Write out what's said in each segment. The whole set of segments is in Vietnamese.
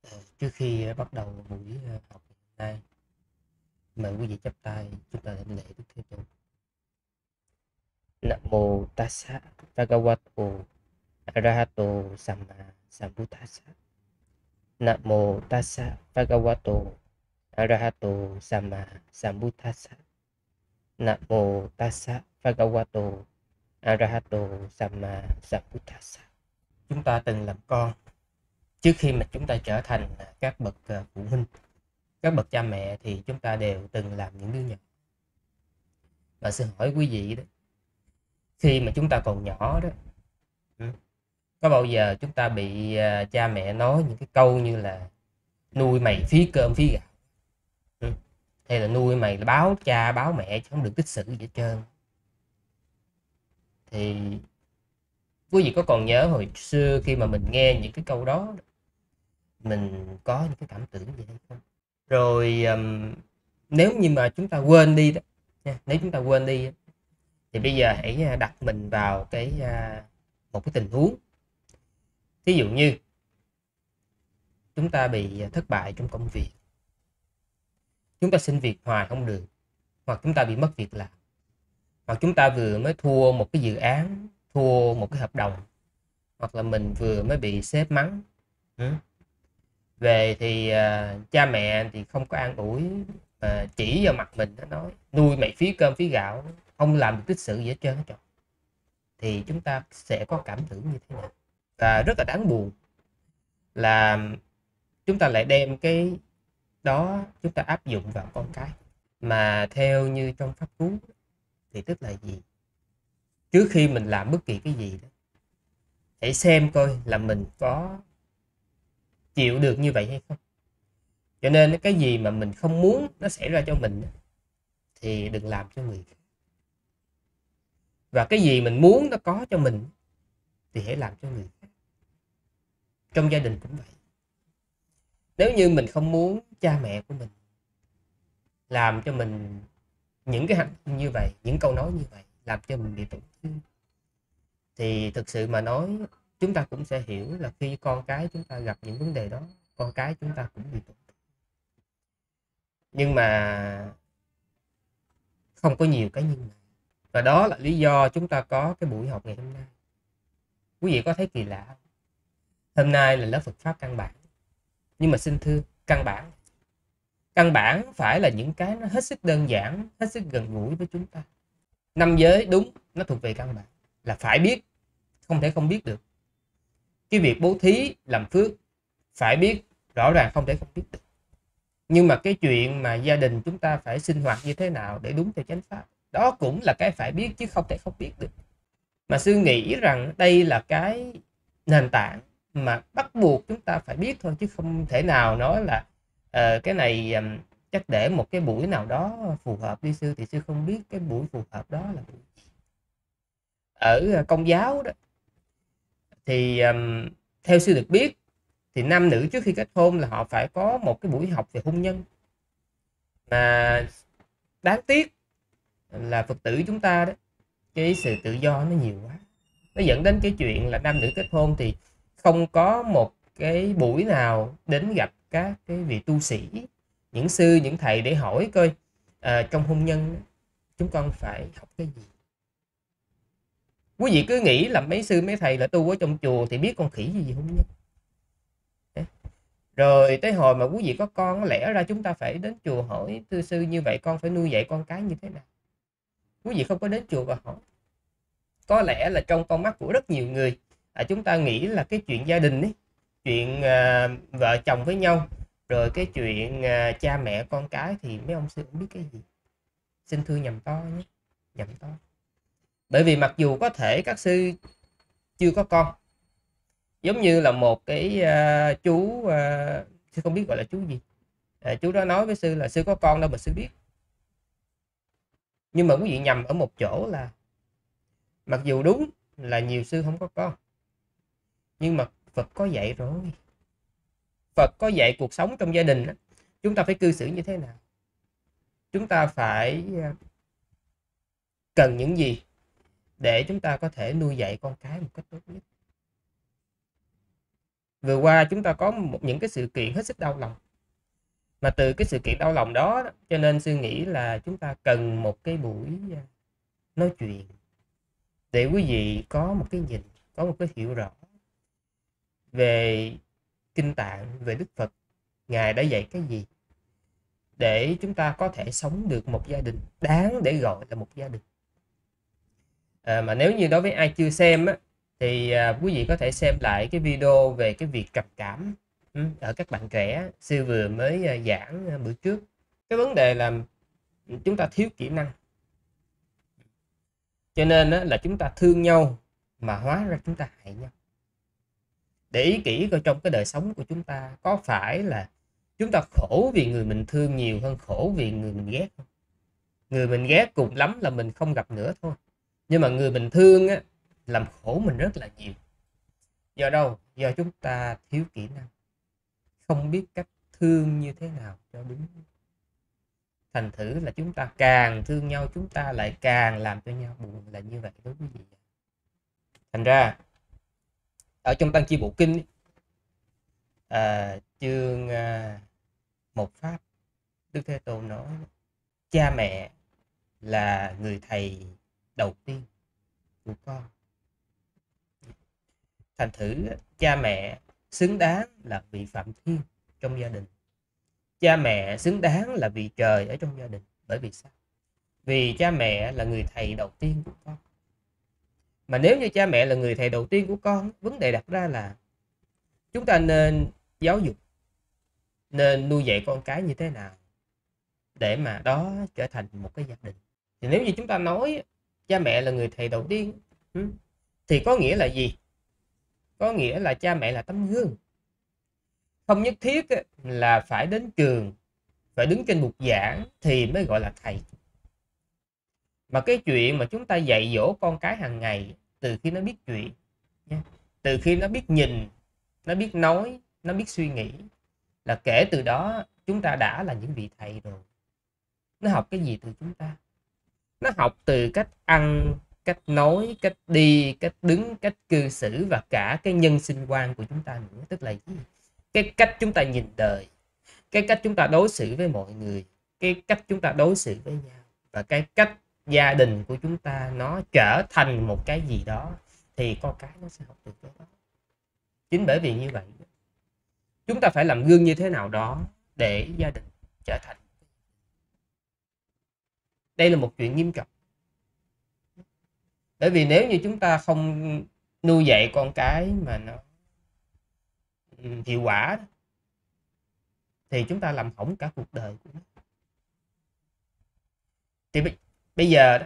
Trước khi bắt đầu buổi học ngày hôm nay, mời quý vị chắp tay chúng ta đảnh lễ Đức Thế Chủ. Nam mô Tassa Bhagavato Arahato Samma Sambuddhassa. Nam mô Tassa Bhagavato Arahato Samma Sambuddhassa. Nam mô Tassa Bhagavato Arahato Samma Sambuddhassa. Chúng ta từng làm con trước khi mà chúng ta trở thành các bậc phụ huynh, các bậc cha mẹ, thì chúng ta đều từng làm những đứa nhỏ. Và xin hỏi quý vị đó, khi mà chúng ta còn nhỏ đó, có bao giờ chúng ta bị cha mẹ nói những cái câu như là nuôi mày phí cơm phí gạo, hay là nuôi mày là báo cha báo mẹ chứ không được tích sự gì hết trơn? Thì quý vị có còn nhớ hồi xưa khi mà mình nghe những cái câu đó, mình có những cái cảm tưởng gì hay không? Rồi nếu như mà chúng ta quên đi đó nha, nếu chúng ta quên đi thì bây giờ hãy đặt mình vào một cái tình huống. Ví dụ như chúng ta bị thất bại trong công việc, chúng ta xin việc hoài không được, hoặc chúng ta bị mất việc làm, hoặc chúng ta vừa mới thua một cái dự án, thua một cái hợp đồng, hoặc là mình vừa mới bị sếp mắng. Về thì cha mẹ thì không có an ủi, chỉ vào mặt mình, nó nói nuôi mày phí cơm phí gạo, không làm được tích sự gì hết trơn hết. Thì chúng ta sẽ có cảm tưởng như thế nào? Và rất là đáng buồn là chúng ta lại đem cái đó chúng ta áp dụng vào con cái. Mà theo như trong pháp cú thì tức là gì? Trước khi mình làm bất kỳ cái gì đó, hãy xem coi là mình có chịu được như vậy hay không. Cho nên cái gì mà mình không muốn nó xảy ra cho mình thì đừng làm cho người khác. Và cái gì mình muốn nó có cho mình thì hãy làm cho người khác. Trong gia đình cũng vậy. Nếu như mình không muốn cha mẹ của mình làm cho mình những cái hành động như vậy, những câu nói như vậy, làm cho mình bị tổn thương, thì thực sự mà nói, chúng ta cũng sẽ hiểu là khi con cái chúng ta gặp những vấn đề đó, con cái chúng ta cũng bị tổn thương. Nhưng mà không có nhiều cái nhưng mà. Và đó là lý do chúng ta có cái buổi học ngày hôm nay. Quý vị có thấy kỳ lạ không? Hôm nay là lớp Phật Pháp căn bản. Nhưng mà xin thưa, căn bản phải là những cái nó hết sức đơn giản, hết sức gần gũi với chúng ta. Năm giới đúng, nó thuộc về căn bản, là phải biết, không thể không biết được. Cái việc bố thí làm phước phải biết, rõ ràng không thể không biết được. Nhưng mà cái chuyện mà gia đình chúng ta phải sinh hoạt như thế nào để đúng theo chánh pháp, đó cũng là cái phải biết chứ không thể không biết được. Mà sư nghĩ rằng đây là cái nền tảng mà bắt buộc chúng ta phải biết thôi, chứ không thể nào nói là cái này chắc để một cái buổi nào đó phù hợp đi sư, thì sư không biết cái buổi phù hợp đó là buổi gì. Ở Công giáo đó thì theo sư được biết thì nam nữ trước khi kết hôn là họ phải có một cái buổi học về hôn nhân. Mà đáng tiếc là Phật tử chúng ta đó, cái sự tự do nó nhiều quá, nó dẫn đến cái chuyện là nam nữ kết hôn thì không có một cái buổi nào đến gặp các cái vị tu sĩ, những sư, những thầy để hỏi coi trong hôn nhân chúng con phải học cái gì. Quý vị cứ nghĩ là mấy sư mấy thầy là tu ở trong chùa thì biết con khỉ gì hôn nhân. Rồi tới hồi mà quý vị có con, lẽ ra chúng ta phải đến chùa hỏi tư sư như vậy con phải nuôi dạy con cái như thế nào. Quý vị không có đến chùa và hỏi. Có lẽ là trong con mắt của rất nhiều người, chúng ta nghĩ là cái chuyện gia đình ấy, chuyện vợ chồng với nhau, rồi cái chuyện cha mẹ con cái thì mấy ông sư không biết cái gì. Xin thưa nhầm to nhé, nhầm to. Bởi vì mặc dù có thể các sư chưa có con, giống như là một cái chú, sư không biết gọi là chú gì, chú đó nói với sư là sư có con đâu mà sư biết. Nhưng mà quý vị nhầm ở một chỗ là mặc dù đúng là nhiều sư không có con, nhưng mà Phật có dạy rồi. Phật có dạy cuộc sống trong gia đình, chúng ta phải cư xử như thế nào, chúng ta phải cần những gì để chúng ta có thể nuôi dạy con cái một cách tốt nhất. Vừa qua chúng ta có những cái sự kiện hết sức đau lòng, mà từ cái sự kiện đau lòng đó cho nên Sư nghĩ là chúng ta cần một cái buổi nói chuyện để quý vị có một cái nhìn, có một cái hiểu rõ về Kinh Tạng, về Đức Phật, Ngài đã dạy cái gì, để chúng ta có thể sống được một gia đình đáng để gọi là một gia đình. Mà nếu như đối với ai chưa xem á, thì quý vị có thể xem lại cái video về cái việc trầm cảm ở các bạn trẻ Sư vừa mới giảng bữa trước. Cái vấn đề là chúng ta thiếu kỹ năng, cho nên là chúng ta thương nhau mà hóa ra chúng ta hại nhau. Để ý kỹ coi trong cái đời sống của chúng ta có phải là chúng ta khổ vì người mình thương nhiều hơn khổ vì người mình ghét không? Người mình ghét cùng lắm là mình không gặp nữa thôi, nhưng mà người mình thương á, làm khổ mình rất là nhiều. Do đâu? Do chúng ta thiếu kỹ năng, không biết cách thương như thế nào cho đúng. Thành thử là chúng ta càng thương nhau, chúng ta lại càng làm cho nhau buồn, là như vậy đó quý vị. Thành ra ở trong Tăng Chi Bộ Kinh chương 1 Pháp, Đức Thế Tôn nói cha mẹ là người thầy đầu tiên của con. Thành thử cha mẹ xứng đáng là vị Phạm Thiên trong gia đình. Cha mẹ xứng đáng là vị trời ở trong gia đình. Bởi vì sao? Vì cha mẹ là người thầy đầu tiên của con. Mà nếu như cha mẹ là người thầy đầu tiên của con, vấn đề đặt ra là chúng ta nên giáo dục, nên nuôi dạy con cái như thế nào để mà đó trở thành một cái gia đình. Thì nếu như chúng ta nói cha mẹ là người thầy đầu tiên thì có nghĩa là gì? Có nghĩa là cha mẹ là tấm gương. Không nhất thiết là phải đến trường, phải đứng trên bục giảng thì mới gọi là thầy. Mà cái chuyện mà chúng ta dạy dỗ con cái hàng ngày, từ khi nó biết chuyện, từ khi nó biết nhìn, nó biết nói, nó biết suy nghĩ, là kể từ đó chúng ta đã là những vị thầy rồi. Nó học cái gì từ chúng ta? Nó học từ cách ăn, cách nói, cách đi, cách đứng, cách cư xử và cả cái nhân sinh quan của chúng ta nữa. Tức là gì? Cái cách chúng ta nhìn đời, cái cách chúng ta đối xử với mọi người, cái cách chúng ta đối xử với nhau, và cái cách gia đình của chúng ta nó trở thành một cái gì đó thì con cái nó sẽ học được cái đó. Chính bởi vì như vậy chúng ta phải làm gương như thế nào đó để gia đình trở thành. Đây là một chuyện nghiêm trọng. Bởi vì nếu như chúng ta không nuôi dạy con cái mà nó hiệu quả thì chúng ta làm hỏng cả cuộc đời của nó. Thì bây giờ đó,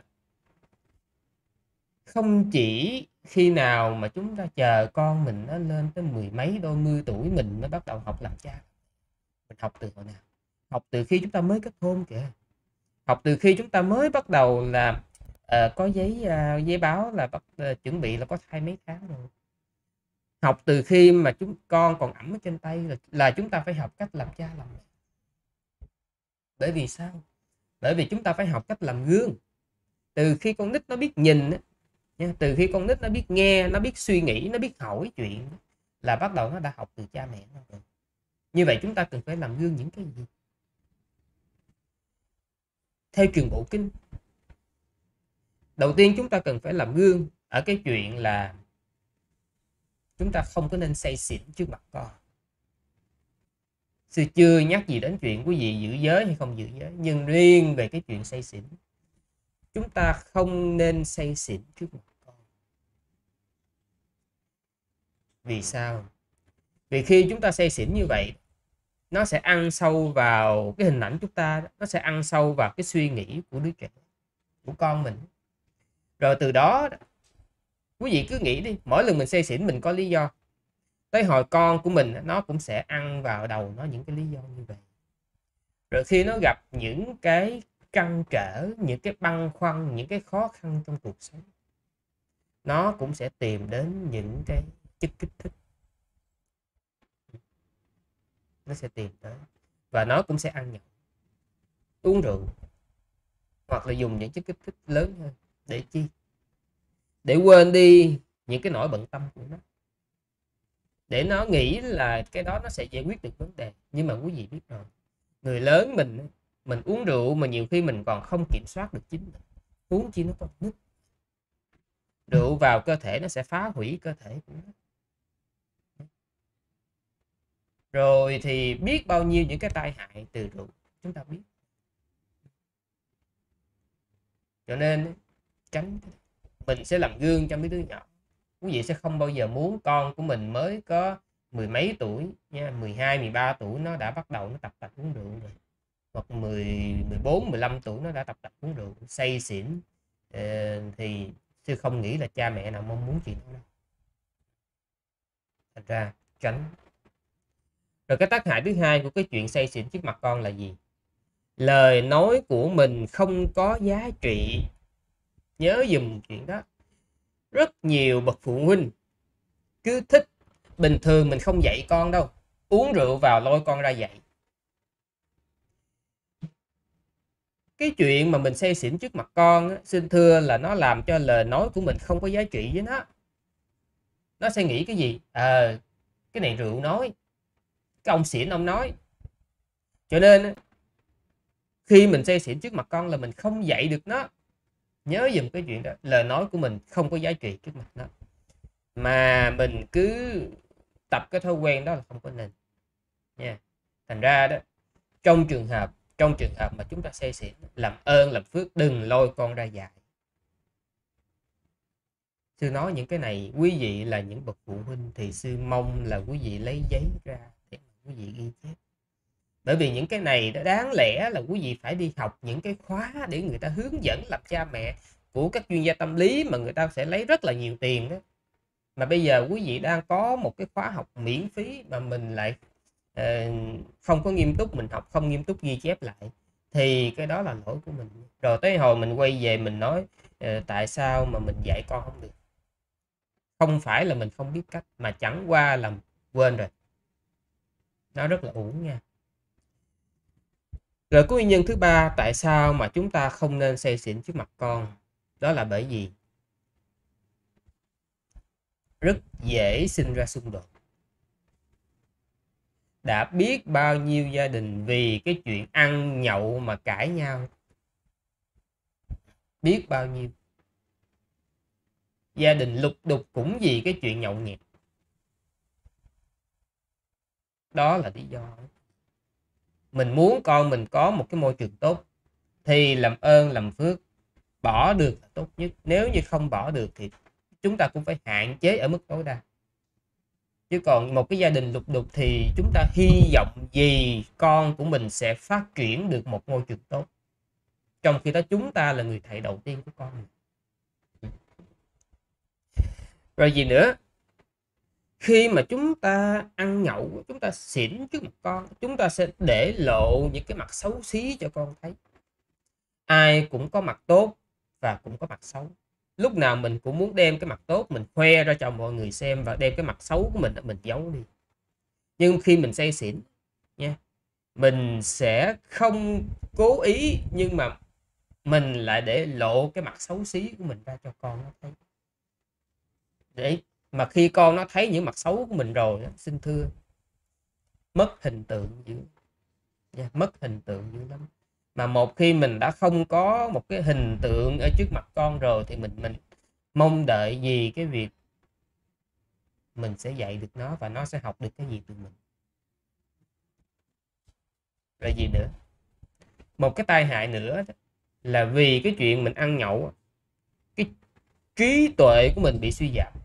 không chỉ khi nào mà chúng ta chờ con mình nó lên tới 10 mấy 20 tuổi mình mới bắt đầu học làm cha. Mình học từ hồi nào? Học từ khi chúng ta mới kết hôn kìa. Học từ khi chúng ta mới bắt đầu là có giấy báo là chuẩn bị là có thai mấy tháng rồi. Học từ khi mà con còn ẵm ở trên tay là chúng ta phải học cách làm cha làm mẹ. Bởi vì sao? Bởi vì chúng ta phải học cách làm gương. Từ khi con nít nó biết nhìn, từ khi con nít nó biết nghe, nó biết suy nghĩ, nó biết hỏi chuyện, là bắt đầu nó đã học từ cha mẹ nó rồi. Như vậy chúng ta cần phải làm gương những cái gì? Theo truyền bộ kinh, đầu tiên chúng ta cần phải làm gương ở cái chuyện là chúng ta không có nên say xỉn trước mặt con. Sư chưa nhắc gì đến chuyện quý vị giữ giới hay không giữ giới, nhưng riêng về cái chuyện say xỉn, chúng ta không nên say xỉn trước mặt con. Vì sao? Vì khi chúng ta say xỉn như vậy, nó sẽ ăn sâu vào cái hình ảnh chúng ta, nó sẽ ăn sâu vào cái suy nghĩ của đứa trẻ, của con mình. Rồi từ đó quý vị cứ nghĩ đi, mỗi lần mình say xỉn mình có lý do, tới hồi con của mình nó cũng sẽ ăn vào đầu nó những cái lý do như vậy. Rồi khi nó gặp những cái trăn trở, những cái băn khoăn, những cái khó khăn trong cuộc sống, nó cũng sẽ tìm đến những cái chất kích thích. Nó sẽ tìm tới và nó cũng sẽ ăn nhậu, uống rượu, hoặc là dùng những chất kích thích lớn hơn. Để chi? Để quên đi những cái nỗi bận tâm của nó. để nó nghĩ là cái đó nó sẽ giải quyết được vấn đề. Nhưng mà quý vị biết rồi, người lớn mình uống rượu mà nhiều khi mình còn không kiểm soát được chính mình, huống chi nó con nít. Rượu vào cơ thể nó sẽ phá hủy cơ thể của nó. Rồi thì biết bao nhiêu những cái tai hại từ rượu chúng ta biết. Cho nên tránh, mình sẽ làm gương cho mấy đứa nhỏ. Quý vị sẽ không bao giờ muốn con của mình mới có mười mấy tuổi nha, 12, 13 tuổi nó đã bắt đầu nó tập uống rượu rồi. Hoặc 14, 15 tuổi nó đã tập uống rượu, say xỉn. Thì sư không nghĩ là cha mẹ nào mong muốn chuyện đó. Thành ra tránh. Rồi cái tác hại thứ hai của cái chuyện say xỉn trước mặt con là gì? Lời nói của mình không có giá trị. Nhớ dùm chuyện đó. Rất nhiều bậc phụ huynh cứ thích, bình thường mình không dạy con đâu, uống rượu vào lôi con ra dạy. Cái chuyện mà mình say xỉn trước mặt con á, xin thưa là nó làm cho lời nói của mình không có giá trị với nó. Nó sẽ nghĩ cái gì? Cái này rượu nói, cái ông xỉn ông nói. Cho nên khi mình say xỉn trước mặt con là mình không dạy được nó. Nhớ dùm cái chuyện đó, lời nói của mình không có giá trị trước mặt nó. Mà mình cứ tập cái thói quen đó là không có nên nha. Thành ra đó, trong trường hợp mà chúng ta say xỉn, làm ơn làm phước đừng lôi con ra dạy. Sư nói những cái này quý vị là những bậc phụ huynh thì sư mong là quý vị lấy giấy ra để quý vị ghi chép. Bởi vì những cái này đó đáng lẽ là quý vị phải đi học những cái khóa để người ta hướng dẫn làm cha mẹ của các chuyên gia tâm lý mà người ta sẽ lấy rất là nhiều tiền đó. Mà bây giờ quý vị đang có một cái khóa học miễn phí mà mình lại không có nghiêm túc, mình học không nghiêm túc ghi chép lại, thì cái đó là lỗi của mình. Rồi tới hồi mình quay về mình nói tại sao mà mình dạy con không được. Không phải là mình không biết cách, mà chẳng qua là quên rồi. Nó rất là uổng nha. Rồi cái nguyên nhân thứ ba tại sao mà chúng ta không nên say xỉn trước mặt con, đó là bởi vì rất dễ sinh ra xung đột. Đã biết bao nhiêu gia đình vì cái chuyện ăn nhậu mà cãi nhau. Biết bao nhiêu gia đình lục đục cũng vì cái chuyện nhậu nhẹt. Đó là lý do. Mình muốn con mình có một cái môi trường tốt thì làm ơn làm phước bỏ được là tốt nhất. Nếu như không bỏ được thì chúng ta cũng phải hạn chế ở mức tối đa. Chứ còn một cái gia đình lục đục thì chúng ta hy vọng gì con của mình sẽ phát triển được một môi trường tốt, trong khi đó chúng ta là người thầy đầu tiên của con mình. Rồi gì nữa? Khi mà chúng ta ăn nhậu, chúng ta xỉn trước mặt con, chúng ta sẽ để lộ những cái mặt xấu xí cho con thấy. Ai cũng có mặt tốt và cũng có mặt xấu. Lúc nào mình cũng muốn đem cái mặt tốt mình khoe ra cho mọi người xem, và đem cái mặt xấu của mình giấu đi. Nhưng khi mình say xỉn nha, mình sẽ không cố ý, nhưng mà mình lại để lộ cái mặt xấu xí của mình ra cho con nó thấy. Để mà khi con nó thấy những mặt xấu của mình rồi, xin thưa, mất hình tượng dữ, mất hình tượng dữ lắm. Mà một khi mình đã không có một cái hình tượng ở trước mặt con rồi thì mình mong đợi gì cái việc mình sẽ dạy được nó và nó sẽ học được cái gì từ mình. Rồi gì nữa? Một cái tai hại nữa là vì cái chuyện mình ăn nhậu, cái trí tuệ của mình bị suy giảm.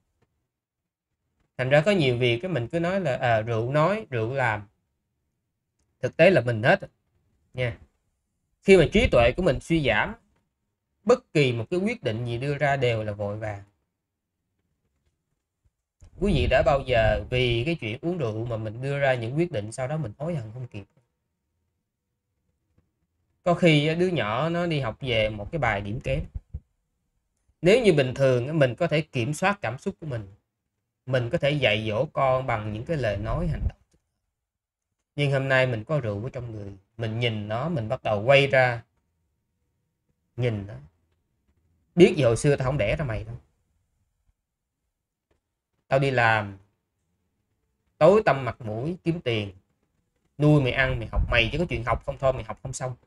Thành ra có nhiều việc cái mình cứ nói là rượu nói, rượu làm. Thực tế là mình hết nha. Khi mà trí tuệ của mình suy giảm, bất kỳ một cái quyết định gì đưa ra đều là vội vàng. Quý vị đã bao giờ vì cái chuyện uống rượu mà mình đưa ra những quyết định sau đó mình hối hận không kịp? Có khi đứa nhỏ nó đi học về một cái bài điểm kém. Nếu như bình thường mình có thể kiểm soát cảm xúc của mình có thể dạy dỗ con bằng những cái lời nói, hành động. Nhưng hôm nay mình có rượu ở trong người, mình nhìn nó, mình bắt đầu quay ra nhìn nó. Biết gì hồi xưa tao không đẻ ra mày đâu. Tao đi làm, tối tăm mặt mũi kiếm tiền nuôi mày ăn, mày học, mày chỉ có chuyện học không thôi, mày học không xong.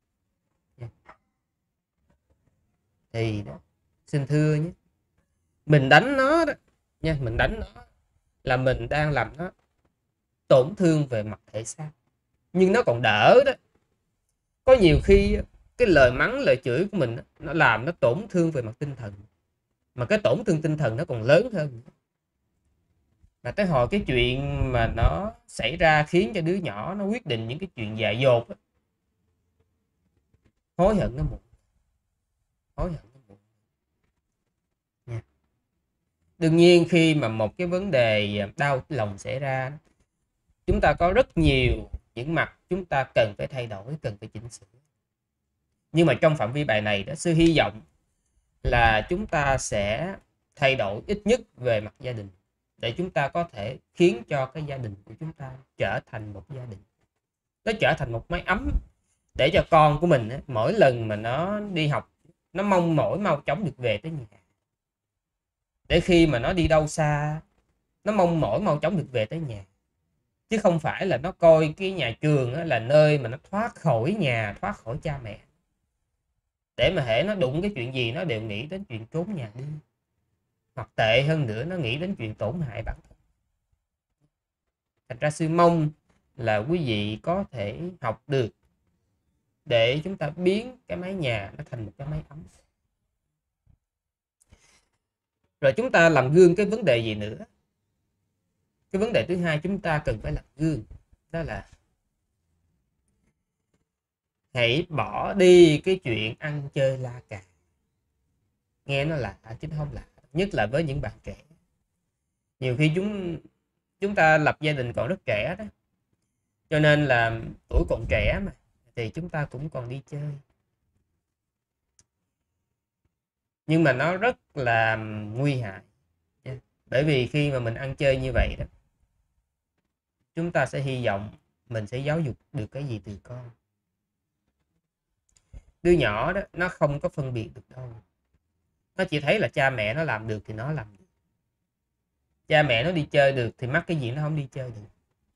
Thì đó, xin thưa nhé, mình đánh nó đó nha, mình đánh nó là mình đang làm nó tổn thương về mặt thể xác, nhưng nó còn đỡ đó. Có nhiều khi cái lời mắng lời chửi của mình nó làm nó tổn thương về mặt tinh thần, mà cái tổn thương tinh thần nó còn lớn hơn. Là tới hồi cái chuyện mà nó xảy ra khiến cho đứa nhỏ nó quyết định những cái chuyện dại dột đó, hối hận nó muộn, hối hận nó muộn nha. Đương nhiên khi mà một cái vấn đề đau lòng xảy ra, chúng ta có rất nhiều những mặt chúng ta cần phải thay đổi, cần phải chỉnh sửa. Nhưng mà trong phạm vi bài này đó, sư hy vọng là chúng ta sẽ thay đổi ít nhất về mặt gia đình, để chúng ta có thể khiến cho cái gia đình của chúng ta trở thành một gia đình, nó trở thành một mái ấm, để cho con của mình mỗi lần mà nó đi học, nó mong mỏi mau chóng được về tới nhà. Để khi mà nó đi đâu xa, nó mong mỏi mau chóng được về tới nhà, chứ không phải là nó coi cái nhà trường là nơi mà nó thoát khỏi nhà, thoát khỏi cha mẹ, để mà hễ nó đụng cái chuyện gì nó đều nghĩ đến chuyện trốn nhà đi, hoặc tệ hơn nữa nó nghĩ đến chuyện tổn hại bản thân. Thành ra sư mong là quý vị có thể học được để chúng ta biến cái mái nhà nó thành một cái mái ấm. Rồi chúng ta làm gương cái vấn đề gì nữa? Cái vấn đề thứ hai chúng ta cần phải làm gương, đó là hãy bỏ đi cái chuyện ăn chơi la cà. Nghe nó lạ chứ không lạ, nhất là với những bạn trẻ. Nhiều khi chúng ta lập gia đình còn rất trẻ đó, cho nên là tuổi còn trẻ mà, thì chúng ta cũng còn đi chơi. Nhưng mà nó rất là nguy hại, bởi vì khi mà mình ăn chơi như vậy đó, chúng ta sẽ hy vọng mình sẽ giáo dục được cái gì từ con. Đứa nhỏ đó nó không có phân biệt được đâu, nó chỉ thấy là cha mẹ nó làm được thì nó làm được, cha mẹ nó đi chơi được thì mắc cái gì nó không đi chơi được.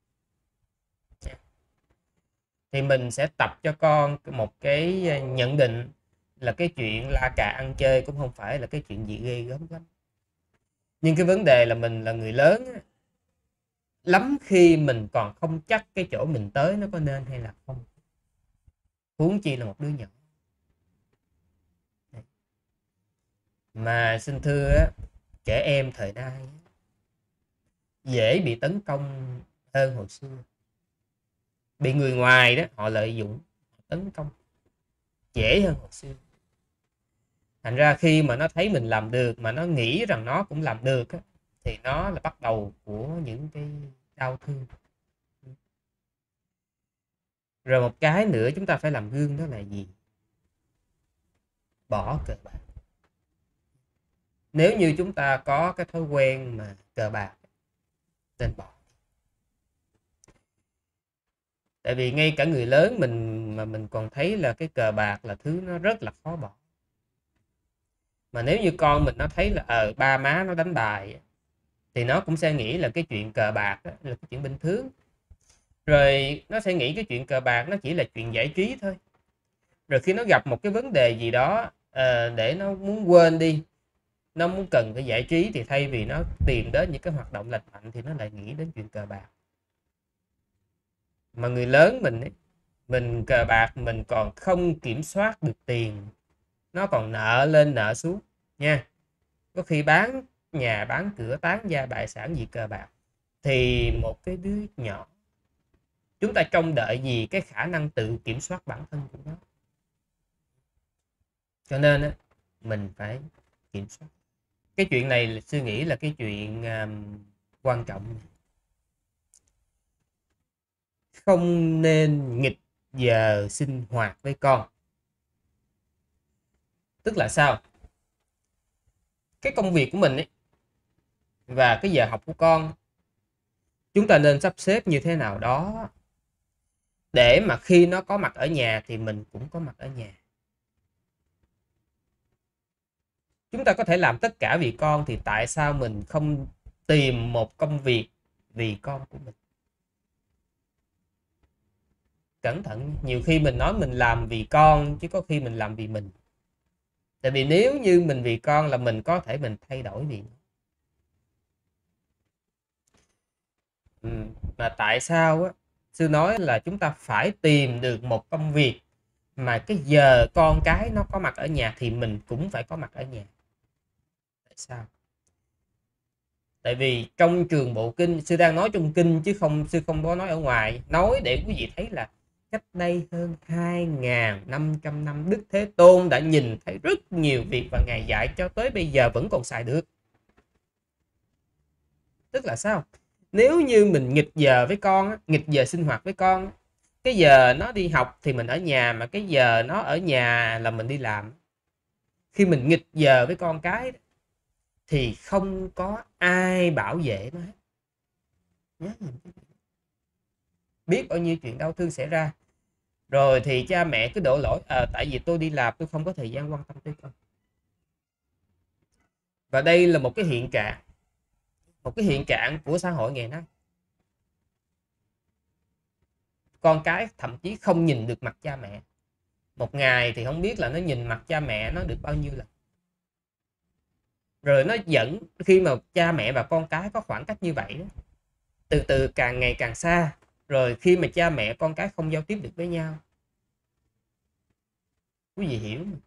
Thì mình sẽ tập cho con một cái nhận định là cái chuyện la cà ăn chơi cũng không phải là cái chuyện gì ghê gớm lắm. Nhưng cái vấn đề là mình là người lớn, lắm khi mình còn không chắc cái chỗ mình tới nó có nên hay là không, huống chi là một đứa nhỏ. Mà xin thưa trẻ em thời nay dễ bị tấn công hơn hồi xưa. Bị người ngoài đó họ lợi dụng, họ tấn công dễ hơn hồi xưa. Thành ra khi mà nó thấy mình làm được mà nó nghĩ rằng nó cũng làm được thì nó là bắt đầu của những cái đau thương. Rồi một cái nữa chúng ta phải làm gương, đó là gì? Bỏ cờ bạc. Nếu như chúng ta có cái thói quen mà cờ bạc, nên bỏ. Tại vì ngay cả người lớn mình mà mình còn thấy là cái cờ bạc là thứ nó rất là khó bỏ. Mà nếu như con mình nó thấy là ba má nó đánh bài, thì nó cũng sẽ nghĩ là cái chuyện cờ bạc là cái chuyện bình thường. Rồi nó sẽ nghĩ cái chuyện cờ bạc nó chỉ là chuyện giải trí thôi. Rồi khi nó gặp một cái vấn đề gì đó để nó muốn quên đi, nó muốn cần phải giải trí, thì thay vì nó tìm đến những cái hoạt động lành mạnh thì nó lại nghĩ đến chuyện cờ bạc. Mà người lớn mình ấy, mình cờ bạc mình còn không kiểm soát được tiền, nó còn nợ lên nợ xuống nha. Có khi bán nhà bán cửa tán gia bại sản vì cờ bạc. Thì một cái đứa nhỏ, chúng ta trông đợi gì cái khả năng tự kiểm soát bản thân của nó. Cho nên mình phải kiểm soát. Cái chuyện này suy nghĩ là cái chuyện quan trọng. Không nên nghịch giờ sinh hoạt với con. Tức là sao? Cái công việc của mình ấy, và cái giờ học của con, chúng ta nên sắp xếp như thế nào đó để mà khi nó có mặt ở nhà thì mình cũng có mặt ở nhà. Chúng ta có thể làm tất cả vì con, thì tại sao mình không tìm một công việc vì con của mình. Cẩn thận, nhiều khi mình nói mình làm vì con chứ có khi mình làm vì mình. Tại vì nếu như mình vì con là mình có thể mình thay đổi vì nó. Mà tại sao á, sư nói là chúng ta phải tìm được một công việc mà cái giờ con cái nó có mặt ở nhà thì mình cũng phải có mặt ở nhà. Tại sao? Tại vì trong trường bộ kinh, sư đang nói trong kinh chứ sư không có nói ở ngoài, nói để quý vị thấy là cách đây hơn 2.500 năm Đức Thế Tôn đã nhìn thấy rất nhiều việc và Ngài dạy cho tới bây giờ vẫn còn xài được. Tức là sao? Nếu như mình nghịch giờ với con, nghịch giờ sinh hoạt với con, cái giờ nó đi học thì mình ở nhà, mà cái giờ nó ở nhà là mình đi làm. Khi mình nghịch giờ với con cái thì không có ai bảo vệ nó hết. Nhớ biết bao nhiêu chuyện đau thương xảy ra. Rồi thì cha mẹ cứ đổ lỗi tại vì tôi đi làm tôi không có thời gian quan tâm tới con. Và đây là một cái hiện trạng của xã hội ngày nay. Con cái thậm chí không nhìn được mặt cha mẹ. Một ngày thì không biết là nó nhìn mặt cha mẹ nó được bao nhiêu lần. Rồi nó dẫn, khi mà cha mẹ và con cái có khoảng cách như vậy đó, từ từ càng ngày càng xa. Rồi khi mà cha mẹ con cái không giao tiếp được với nhau, quý vị hiểu mà.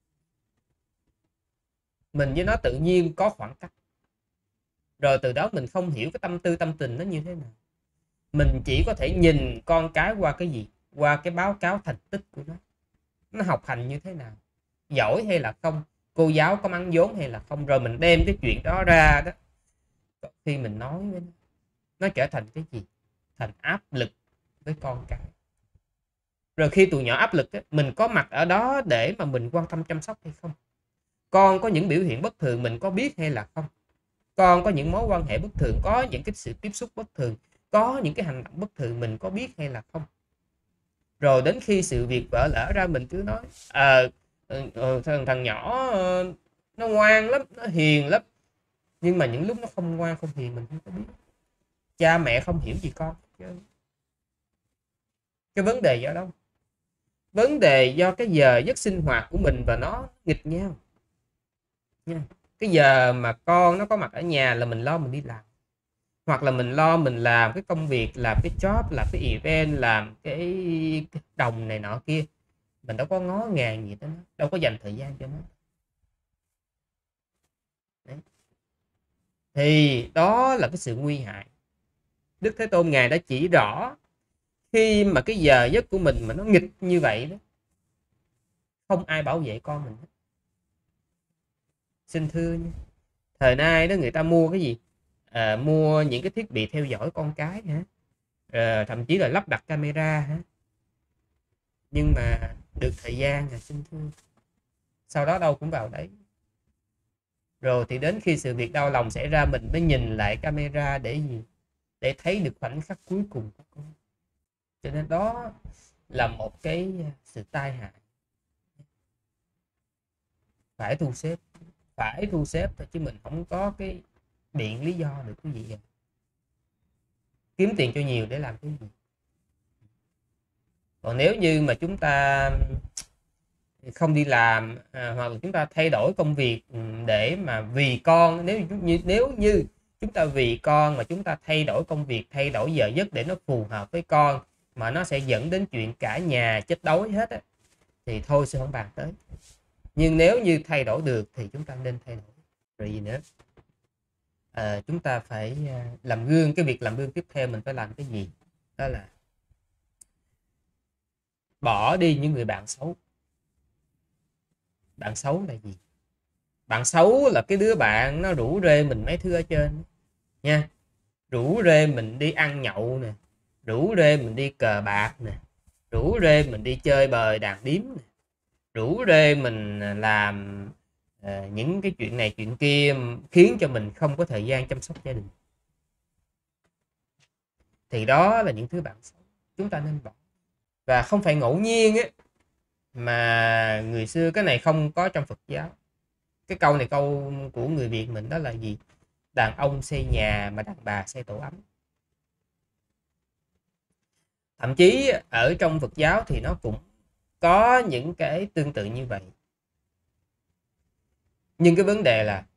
Mình với nó tự nhiên có khoảng cách. Rồi từ đó mình không hiểu cái tâm tư tâm tình nó như thế nào. Mình chỉ có thể nhìn con cái qua cái gì? Qua cái báo cáo thành tích của nó. Nó học hành như thế nào? Giỏi hay là không? Cô giáo có mắng vốn hay là không? Rồi mình đem cái chuyện đó ra đó. Khi mình nói với nó trở thành cái gì? Thành áp lực với con cái. Rồi khi tụi nhỏ áp lực á, mình có mặt ở đó để mà mình quan tâm chăm sóc hay không? Con có những biểu hiện bất thường mình có biết hay là không? Con có những mối quan hệ bất thường, có những cái sự tiếp xúc bất thường, có những cái hành động bất thường mình có biết hay là không? Rồi đến khi sự việc vỡ lỡ ra mình cứ nói thằng nhỏ nó ngoan lắm, nó hiền lắm. Nhưng mà những lúc nó không ngoan không hiền mình không có biết. Cha mẹ không hiểu gì con. Cái vấn đề do đâu? Vấn đề do cái giờ giấc sinh hoạt của mình và nó nghịch nhau nha. Cái giờ mà con nó có mặt ở nhà là mình lo mình đi làm, hoặc là mình lo mình làm cái công việc, làm cái job, làm cái event, làm cái đồng này nọ kia. Mình đâu có ngó ngàng gì tới nó, đâu có dành thời gian cho nó. Đấy. Thì đó là cái sự nguy hại. Đức Thế Tôn Ngài đã chỉ rõ, khi mà cái giờ giấc của mình mà nó nghịch như vậy đó, không ai bảo vệ con mình hết. Xin thưa nha, thời nay đó người ta mua cái gì? Mua những cái thiết bị theo dõi con cái hả? Thậm chí là lắp đặt camera hả? Nhưng mà được thời gian là xin thưa, sau đó đâu cũng vào đấy. Rồi thì đến khi sự việc đau lòng xảy ra mình mới nhìn lại camera để gì? Để thấy được khoảnh khắc cuối cùng của con. Cho nên đó là một cái sự tai hại. Phải thu xếp chứ mình không có cái biện lý do được cái gì. Kiếm tiền cho nhiều để làm cái gì? Còn nếu như mà chúng ta không đi làm, hoặc là chúng ta thay đổi công việc để mà vì con, nếu như chúng ta vì con mà chúng ta thay đổi công việc, thay đổi giờ giấc để nó phù hợp với con, mà nó sẽ dẫn đến chuyện cả nhà chết đói hết á, thì thôi sẽ không bàn tới. Nhưng nếu như thay đổi được thì chúng ta nên thay đổi. Rồi gì nữa? Chúng ta phải làm gương. Cái việc làm gương tiếp theo mình phải làm cái gì? Đó là bỏ đi những người bạn xấu. Bạn xấu là gì? Bạn xấu là cái đứa bạn nó rủ rê mình mấy thứ ở trên nha. Rủ rê mình đi ăn nhậu nè, rủ rê mình đi cờ bạc nè, rủ rê mình đi chơi bời đàn điếm nè, rủ rê mình làm những cái chuyện này chuyện kia, khiến cho mình không có thời gian chăm sóc gia đình. Thì đó là những thứ bạn xấu, chúng ta nên bỏ. Và không phải ngẫu nhiên á mà người xưa, cái này không có trong Phật giáo. Cái câu này câu của người Việt mình, đó là gì? Đàn ông xây nhà mà đàn bà xây tổ ấm. Thậm chí ở trong Phật giáo thì nó cũng có những cái tương tự như vậy. Nhưng cái vấn đề là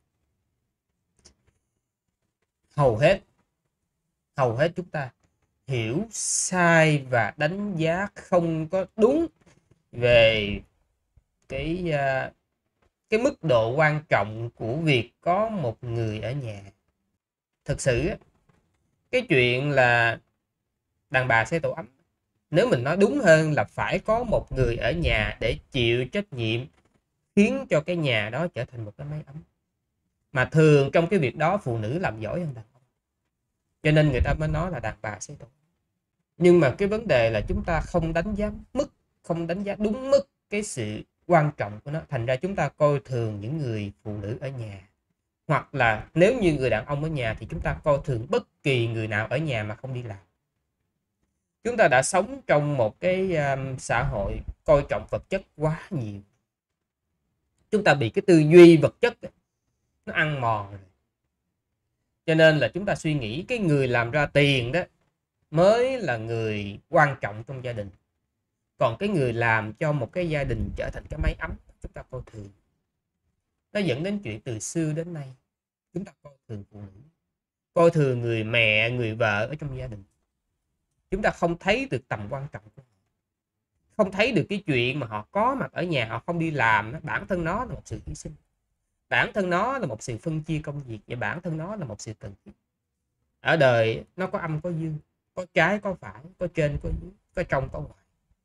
hầu hết chúng ta hiểu sai và đánh giá không có đúng về cái cái mức độ quan trọng của việc có một người ở nhà. Thực sự cái chuyện là đàn bà sẽ tổ ấm, nếu mình nói đúng hơn là phải có một người ở nhà để chịu trách nhiệm khiến cho cái nhà đó trở thành một cái máy ấm. Mà thường trong cái việc đó phụ nữ làm giỏi hơn đàn ông, cho nên người ta mới nói là đàn bà sẽ tổ. Nhưng mà cái vấn đề là chúng ta không đánh giá đúng mức cái sự quan trọng của nó, thành ra chúng ta coi thường những người phụ nữ ở nhà. Hoặc là nếu như người đàn ông ở nhà thì chúng ta coi thường bất kỳ người nào ở nhà mà không đi làm. Chúng ta đã sống trong một cái xã hội coi trọng vật chất quá nhiều. Chúng ta bị cái tư duy vật chất nó ăn mòn rồi. Cho nên là chúng ta suy nghĩ cái người làm ra tiền đó mới là người quan trọng trong gia đình. Còn cái người làm cho một cái gia đình trở thành cái máy ấm, chúng ta coi thường. Nó dẫn đến chuyện từ xưa đến nay chúng ta coi thường phụ nữ, coi thường người mẹ, người vợ ở trong gia đình. Chúng ta không thấy được tầm quan trọng của họ, không thấy được cái chuyện mà họ có mặt ở nhà, họ không đi làm, bản thân nó là một sự hy sinh, bản thân nó là một sự phân chia công việc, và bản thân nó là một sự cần thiết. Ở đời nó có âm có dương, có trái có phải, có trên có dưới, có trong có ngoài.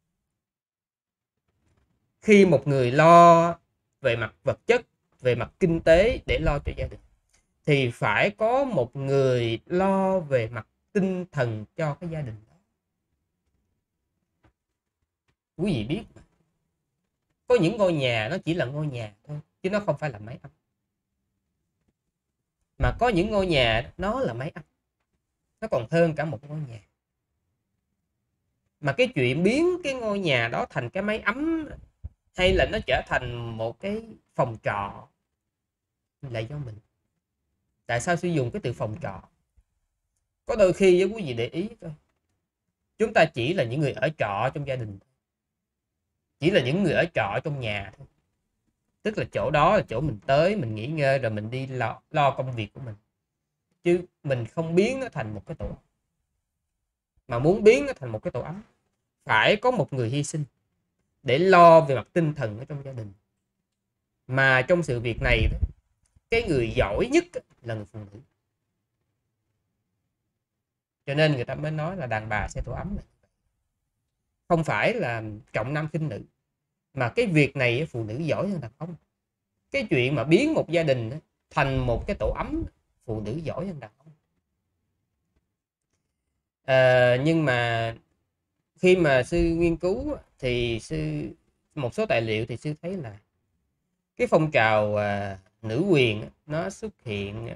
Khi một người lo về mặt vật chất, về mặt kinh tế để lo cho gia đình, thì phải có một người lo về mặt tinh thần cho cái gia đình đó. Quý vị biết mà, có những ngôi nhà nó chỉ là ngôi nhà thôi, chứ nó không phải là máy ấm. Mà có những ngôi nhà nó là máy ấm, nó còn hơn cả một ngôi nhà. Mà cái chuyện biến cái ngôi nhà đó thành cái máy ấm, hay là nó trở thành một cái phòng trọ, là do mình. Tại sao sử dụng cái từ phòng trọ? Có đôi khi với quý vị để ý coi, chúng ta chỉ là những người ở trọ trong gia đình, chỉ là những người ở trọ trong nhà thôi. Tức là chỗ đó là chỗ mình tới, mình nghỉ ngơi rồi mình đi lo công việc của mình. Chứ mình không biến nó thành một cái tổ. Mà muốn biến nó thành một cái tổ ấm, phải có một người hy sinh để lo về mặt tinh thần ở trong gia đình. Mà trong sự việc này, cái người giỏi nhất là người phụ nữ. Cho nên người ta mới nói là đàn bà sẽ tổ ấm này. Không phải là trọng nam khinh nữ, mà cái việc này phụ nữ giỏi hơn đàn ông. Cái chuyện mà biến một gia đình thành một cái tổ ấm, phụ nữ giỏi hơn đàn ông. Nhưng mà khi mà sư nghiên cứu thì một số tài liệu thì sư thấy là cái phong trào nữ quyền nó xuất hiện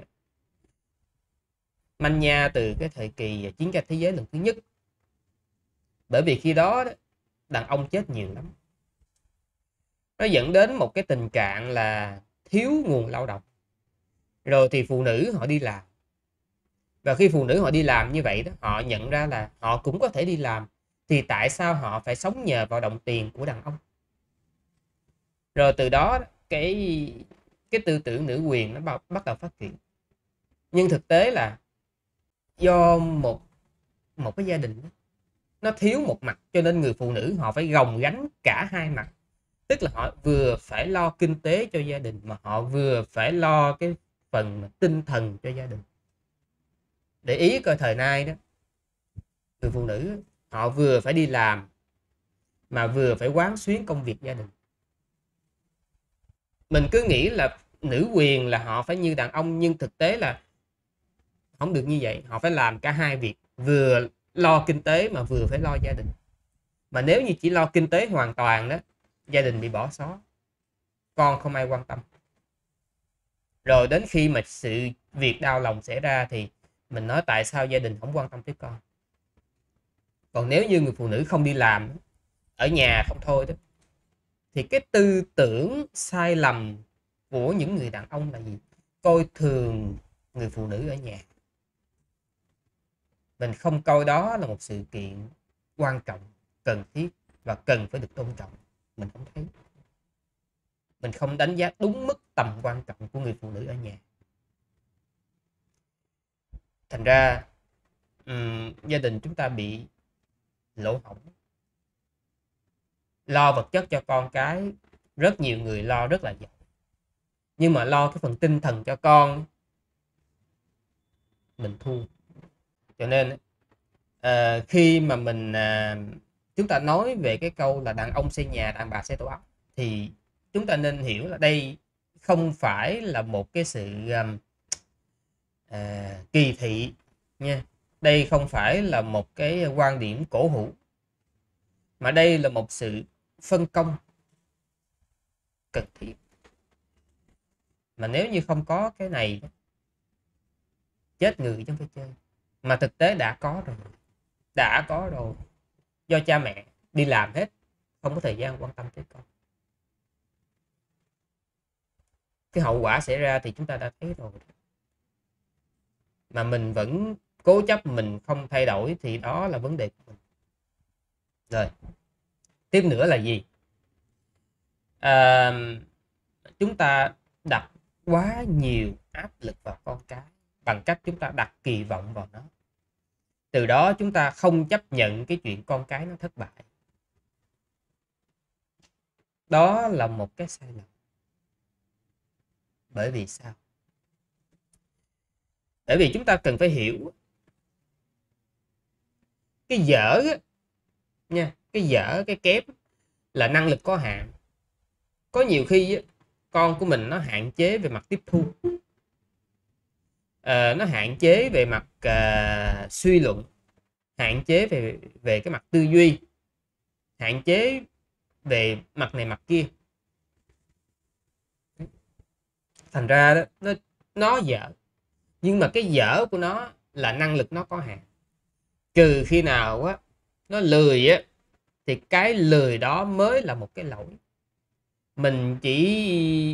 manh nha từ cái thời kỳ chiến tranh thế giới lần thứ nhất. Bởi vì khi đó đàn ông chết nhiều lắm, nó dẫn đến một cái tình trạng là thiếu nguồn lao động. Rồi thì phụ nữ họ đi làm, và khi phụ nữ họ đi làm như vậy đó, họ nhận ra là họ cũng có thể đi làm, thì tại sao họ phải sống nhờ vào đồng tiền của đàn ông? Rồi từ đó cái tư tưởng nữ quyền nó bắt đầu phát triển. Nhưng thực tế là do một cái gia đình nó thiếu một mặt, cho nên người phụ nữ họ phải gồng gánh cả hai mặt. Tức là họ vừa phải lo kinh tế cho gia đình, mà họ vừa phải lo cái phần tinh thần cho gia đình. Để ý coi thời nay đó, người phụ nữ họ vừa phải đi làm mà vừa phải quán xuyến công việc gia đình. Mình cứ nghĩ là nữ quyền là họ phải như đàn ông, nhưng thực tế là không được như vậy. Họ phải làm cả hai việc, vừa lo kinh tế mà vừa phải lo gia đình. Mà nếu như chỉ lo kinh tế hoàn toàn đó, gia đình bị bỏ xó, con không ai quan tâm. Rồi đến khi mà sự việc đau lòng xảy ra thì mình nói tại sao gia đình không quan tâm tới con. Còn nếu như người phụ nữ không đi làm, ở nhà không thôi đó, thì cái tư tưởng sai lầm của những người đàn ông là gì? Coi thường người phụ nữ ở nhà. Mình không coi đó là một sự kiện quan trọng, cần thiết và cần phải được tôn trọng. Mình không thấy, mình không đánh giá đúng mức tầm quan trọng của người phụ nữ ở nhà. Thành ra gia đình chúng ta bị lỗ hổng. Lo vật chất cho con cái, rất nhiều người lo rất là giỏi, nhưng mà lo cái phần tinh thần cho con mình thua. Cho nên khi mà chúng ta nói về cái câu là đàn ông xây nhà, đàn bà xây tổ ấm, thì chúng ta nên hiểu là đây không phải là một cái sự kỳ thị nha. Đây không phải là một cái quan điểm cổ hủ, mà đây là một sự phân công cần thiết. Mà nếu như không có cái này, chết người chứ không phải chơi. Mà thực tế đã có rồi, do cha mẹ đi làm hết, không có thời gian quan tâm tới con. Cái hậu quả xảy ra thì chúng ta đã thấy rồi. Mà mình vẫn cố chấp mình không thay đổi thì đó là vấn đề của mình. Rồi, tiếp nữa là gì? Chúng ta đặt quá nhiều áp lực vào con cái bằng cách chúng ta đặt kỳ vọng vào nó. Từ đó chúng ta không chấp nhận cái chuyện con cái nó thất bại. Đó là một cái sai lầm. Bởi vì sao? Bởi vì chúng ta cần phải hiểu cái dở nha, cái dở, cái kém là năng lực có hạn. Có nhiều khi con của mình nó hạn chế về mặt tiếp thu, nó hạn chế về mặt suy luận, hạn chế về cái mặt tư duy, hạn chế về mặt này mặt kia. Thành ra đó, nó dở, nhưng mà cái dở của nó là năng lực nó có hạn. Trừ khi nào á nó lười á, thì cái lười đó mới là một cái lỗi. Mình chỉ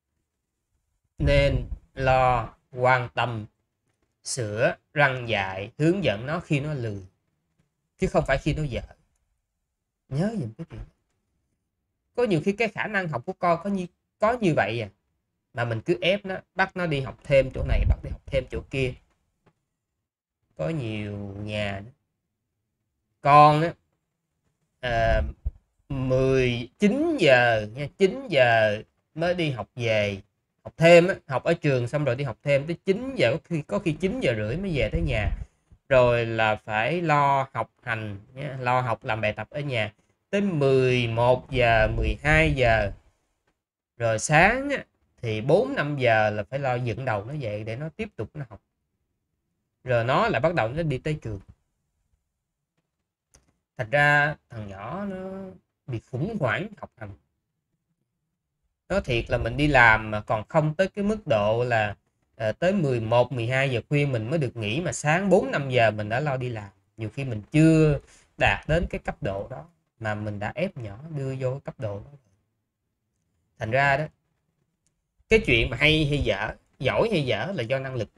nên lo, quan tâm, sửa, răn dạy, hướng dẫn nó khi nó lười, chứ không phải khi nó dở. Nhớ dùm cái chuyện. Có nhiều khi cái khả năng học của con có như vậy mà mình cứ ép nó, bắt nó đi học thêm chỗ này, bắt đi học thêm chỗ kia. Có nhiều nhà con 19 giờ nha, 9 giờ mới đi học về, học thêm học ở trường xong rồi đi học thêm tới 9 giờ, có khi 9 giờ rưỡi mới về tới nhà. Rồi là phải lo học hành nha, lo học làm bài tập ở nhà tới 11 giờ, 12 giờ. Rồi sáng thì 4-5 giờ là phải lo dựng đầu nó dậy để nó tiếp tục nó học. Rồi nó lại bắt đầu nó đi tới trường. Thành ra thằng nhỏ nó bị khủng hoảng học hành. Nói thiệt là mình đi làm mà còn không tới cái mức độ là tới 11-12 giờ khuya mình mới được nghỉ, mà sáng 4-5 giờ mình đã lo đi làm. Nhiều khi mình chưa đạt đến cái cấp độ đó mà mình đã ép nhỏ đưa vô cái cấp độ đó. Thành ra đó, cái chuyện mà hay dở, giỏi hay dở là do năng lực.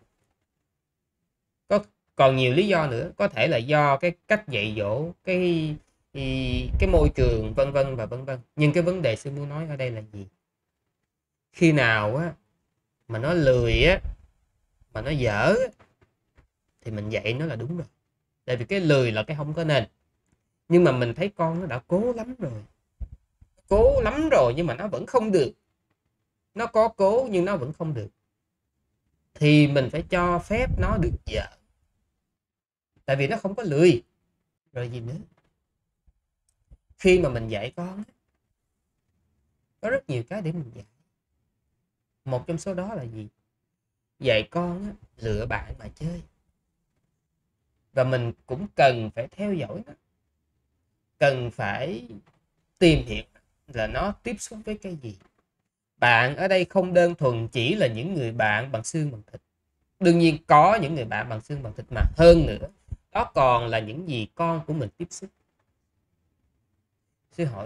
Còn nhiều lý do nữa, có thể là do cái cách dạy dỗ, cái môi trường, vân vân và vân vân. Nhưng cái vấn đề sư muốn nói ở đây là gì? Khi nào mà nó lười mà nó dở thì mình dạy nó là đúng rồi. Tại vì cái lười là cái không có nên. Nhưng mà mình thấy con nó đã cố lắm rồi nhưng mà nó vẫn không được. Nó có cố nhưng nó vẫn không được, thì mình phải cho phép nó được dở. Tại vì nó không có lười. Rồi gì nữa? Khi mà mình dạy con có rất nhiều cái để mình dạy. Một trong số đó là gì? Dạy con lựa bạn mà chơi. Và mình cũng cần phải theo dõi nó, cần phải tìm hiểu là nó tiếp xúc với cái gì. Bạn ở đây không đơn thuần chỉ là những người bạn bằng xương bằng thịt. Đương nhiên có những người bạn bằng xương bằng thịt, mà hơn nữa đó còn là những gì con của mình tiếp xúc. Sư hỏi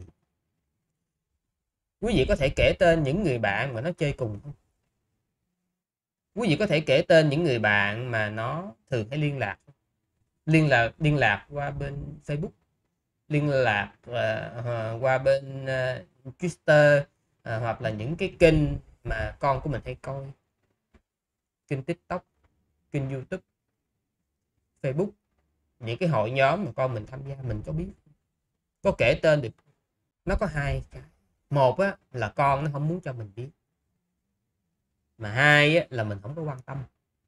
quý vị có thể kể tên những người bạn mà nó chơi cùng không? Quý vị có thể kể tên những người bạn mà nó thường hay liên lạc không? liên lạc qua bên Facebook, liên lạc qua bên Twitter, hoặc là những cái kênh mà con của mình hay coi, kênh TikTok, kênh YouTube, Facebook, những cái hội nhóm mà con mình tham gia mình có biết, có kể tên được. Nó có hai cái, một á, là con nó không muốn cho mình biết, mà hai á, là mình không có quan tâm.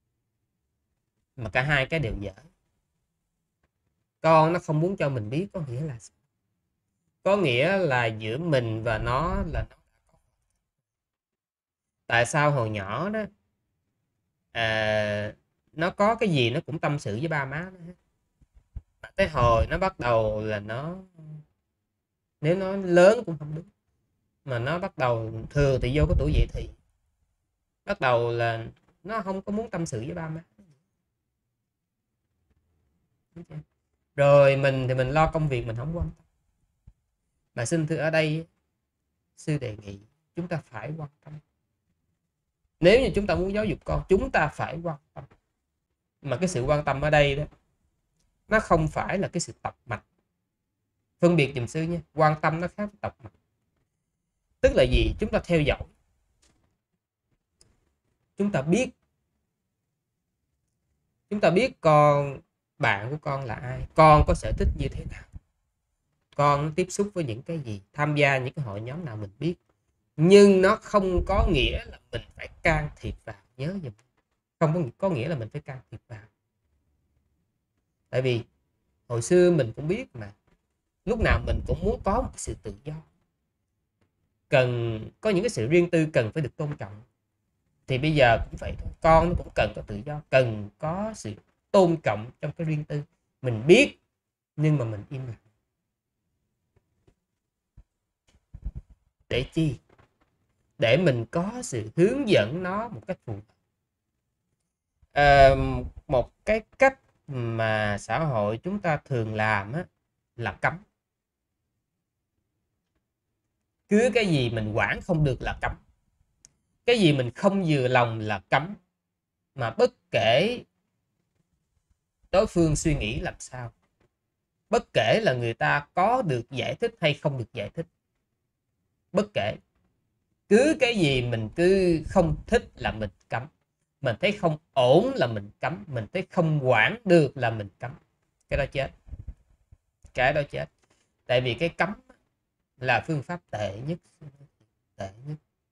Mà cả hai cái đều dở. Con nó không muốn cho mình biết có nghĩa là sao? Có nghĩa là giữa mình và nó là nó. Tại sao hồi nhỏ đó nó có cái gì nó cũng tâm sự với ba má nó hết. Tới hồi nó bắt đầu là nó, nếu nó lớn cũng không đúng, mà nó bắt đầu thừa thì vô cái tuổi dậy thì bắt đầu là nó không có muốn tâm sự với ba má. Rồi mình thì mình lo công việc, mình không quan tâm. Mà xin thưa ở đây sư đề nghị chúng ta phải quan tâm. Nếu như chúng ta muốn giáo dục con, chúng ta phải quan tâm. Mà cái sự quan tâm ở đây đó, nó không phải là cái sự tập mạch. Phân biệt giùm sư nha, quan tâm nó khác với tập mạch. Tức là gì? Chúng ta theo dõi, chúng ta biết con, bạn của con là ai, con có sở thích như thế nào, con tiếp xúc với những cái gì, tham gia những cái hội nhóm nào mình biết. Nhưng nó không có nghĩa là mình phải can thiệp vào, nhớ giùm. Không có nghĩa là mình phải can thiệp vào. Tại vì hồi xưa mình cũng biết mà, lúc nào mình cũng muốn có một sự tự do, cần có những cái sự riêng tư cần phải được tôn trọng. Thì bây giờ cũng vậy thôi, con nó cũng cần có tự do, cần có sự tôn trọng trong cái riêng tư. Mình biết nhưng mà mình im lặng. Để chi? Để mình có sự hướng dẫn nó một cách phù hợp. Một cái cách mà xã hội chúng ta thường làm á, là cấm. Cứ cái gì mình quản không được là cấm, cái gì mình không vừa lòng là cấm. Mà bất kể đối phương suy nghĩ làm sao, bất kể là người ta có được giải thích hay không được giải thích, bất kể, cứ cái gì mình cứ không thích là mình cấm. Mình thấy không ổn là mình cấm, mình thấy không quản được là mình cấm. Cái đó chết, cái đó chết. Tại vì cái cấm là phương pháp tệ nhất, tệ nhất.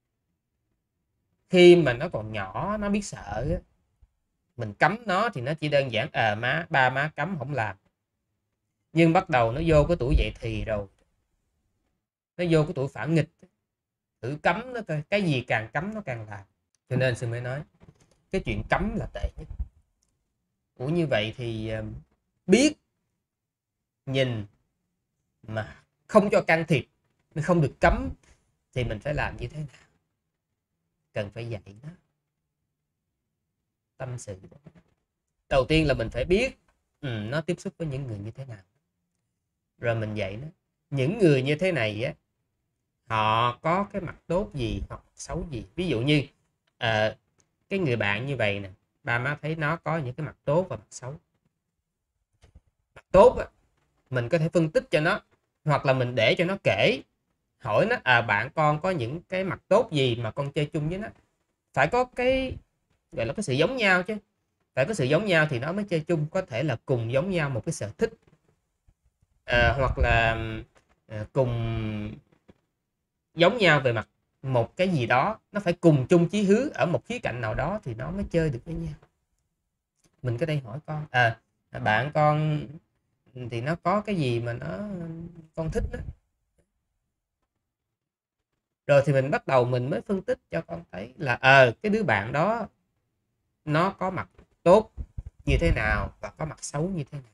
Khi mà nó còn nhỏ, nó biết sợ, mình cấm nó thì nó chỉ đơn giản ba má cấm không làm. Nhưng bắt đầu nó vô cái tuổi dậy thì rồi, nó vô cái tuổi phản nghịch, thử cấm nó coi, cái gì càng cấm nó càng làm. Cho nên sư mới nói cái chuyện cấm là tệ nhất. Ủa như vậy thì biết, nhìn mà không cho can thiệp, không được cấm, thì mình phải làm như thế nào? Cần phải dạy nó tâm sự. Đầu tiên là mình phải biết nó tiếp xúc với những người như thế nào, rồi mình dạy nó những người như thế này á, họ có cái mặt tốt gì hoặc xấu gì. Ví dụ như cái người bạn như vậy nè, ba má thấy nó có những cái mặt tốt và mặt xấu. Mặt tốt á, mình có thể phân tích cho nó, hoặc là mình để cho nó kể, hỏi nó bạn con có những cái mặt tốt gì mà con chơi chung với nó. Phải có cái gọi là cái sự giống nhau chứ, phải có sự giống nhau thì nó mới chơi chung. Có thể là cùng giống nhau một cái sở thích, hoặc là cùng giống nhau về mặt một cái gì đó, nó phải cùng chung chí hướng ở một khía cạnh nào đó thì nó mới chơi được với nhau. Mình có đây hỏi con bạn con thì nó có cái gì mà con thích đó, rồi thì mình bắt đầu mình mới phân tích cho con thấy là cái đứa bạn đó nó có mặt tốt như thế nào và có mặt xấu như thế nào.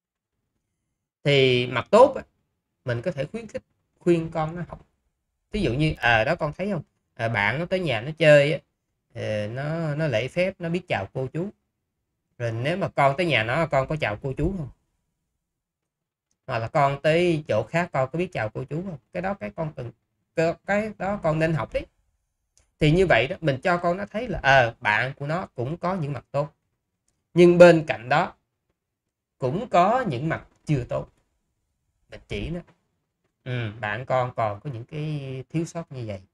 Thì mặt tốt mình có thể khuyến khích, khuyên con nó học. Ví dụ như đó con thấy không, bạn nó tới nhà nó chơi nó lễ phép, nó biết chào cô chú. Rồi nếu mà con tới nhà nó, con có chào cô chú không? Hoặc là con tới chỗ khác con có biết chào cô chú không? Cái đó cái con cần, cái đó con nên học đấy. Thì như vậy đó, mình cho con nó thấy là bạn của nó cũng có những mặt tốt, nhưng bên cạnh đó cũng có những mặt chưa tốt. Mình chỉ nó bạn con còn có những cái thiếu sót như vậy,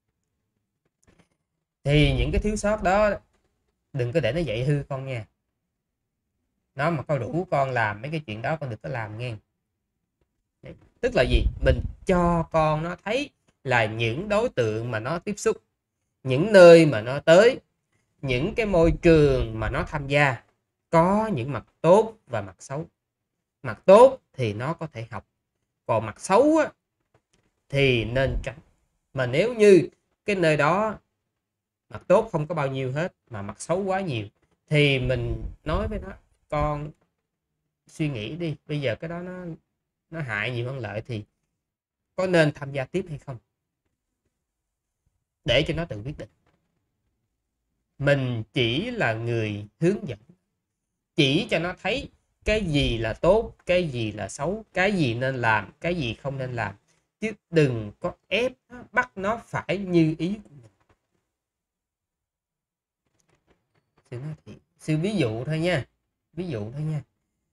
thì những cái thiếu sót đó đừng có để nó dạy hư con nha. Nó mà có rủ con làm mấy cái chuyện đó con đừng có làm nghe. Tức là gì? Mình cho con nó thấy là những đối tượng mà nó tiếp xúc, những nơi mà nó tới, những cái môi trường mà nó tham gia có những mặt tốt và mặt xấu. Mặt tốt thì nó có thể học, còn mặt xấu á, thì nên tránh. Mà nếu như cái nơi đó mặt tốt không có bao nhiêu hết mà mặt xấu quá nhiều, thì mình nói với nó, con suy nghĩ đi, bây giờ cái đó nó hại nhiều hơn lợi, thì có nên tham gia tiếp hay không, để cho nó tự quyết định. Mình chỉ là người hướng dẫn, chỉ cho nó thấy cái gì là tốt, cái gì là xấu, cái gì nên làm, cái gì không nên làm, chứ đừng có ép nó, bắt nó phải như ý của mình. Sư ví dụ thôi nha, ví dụ thôi nha.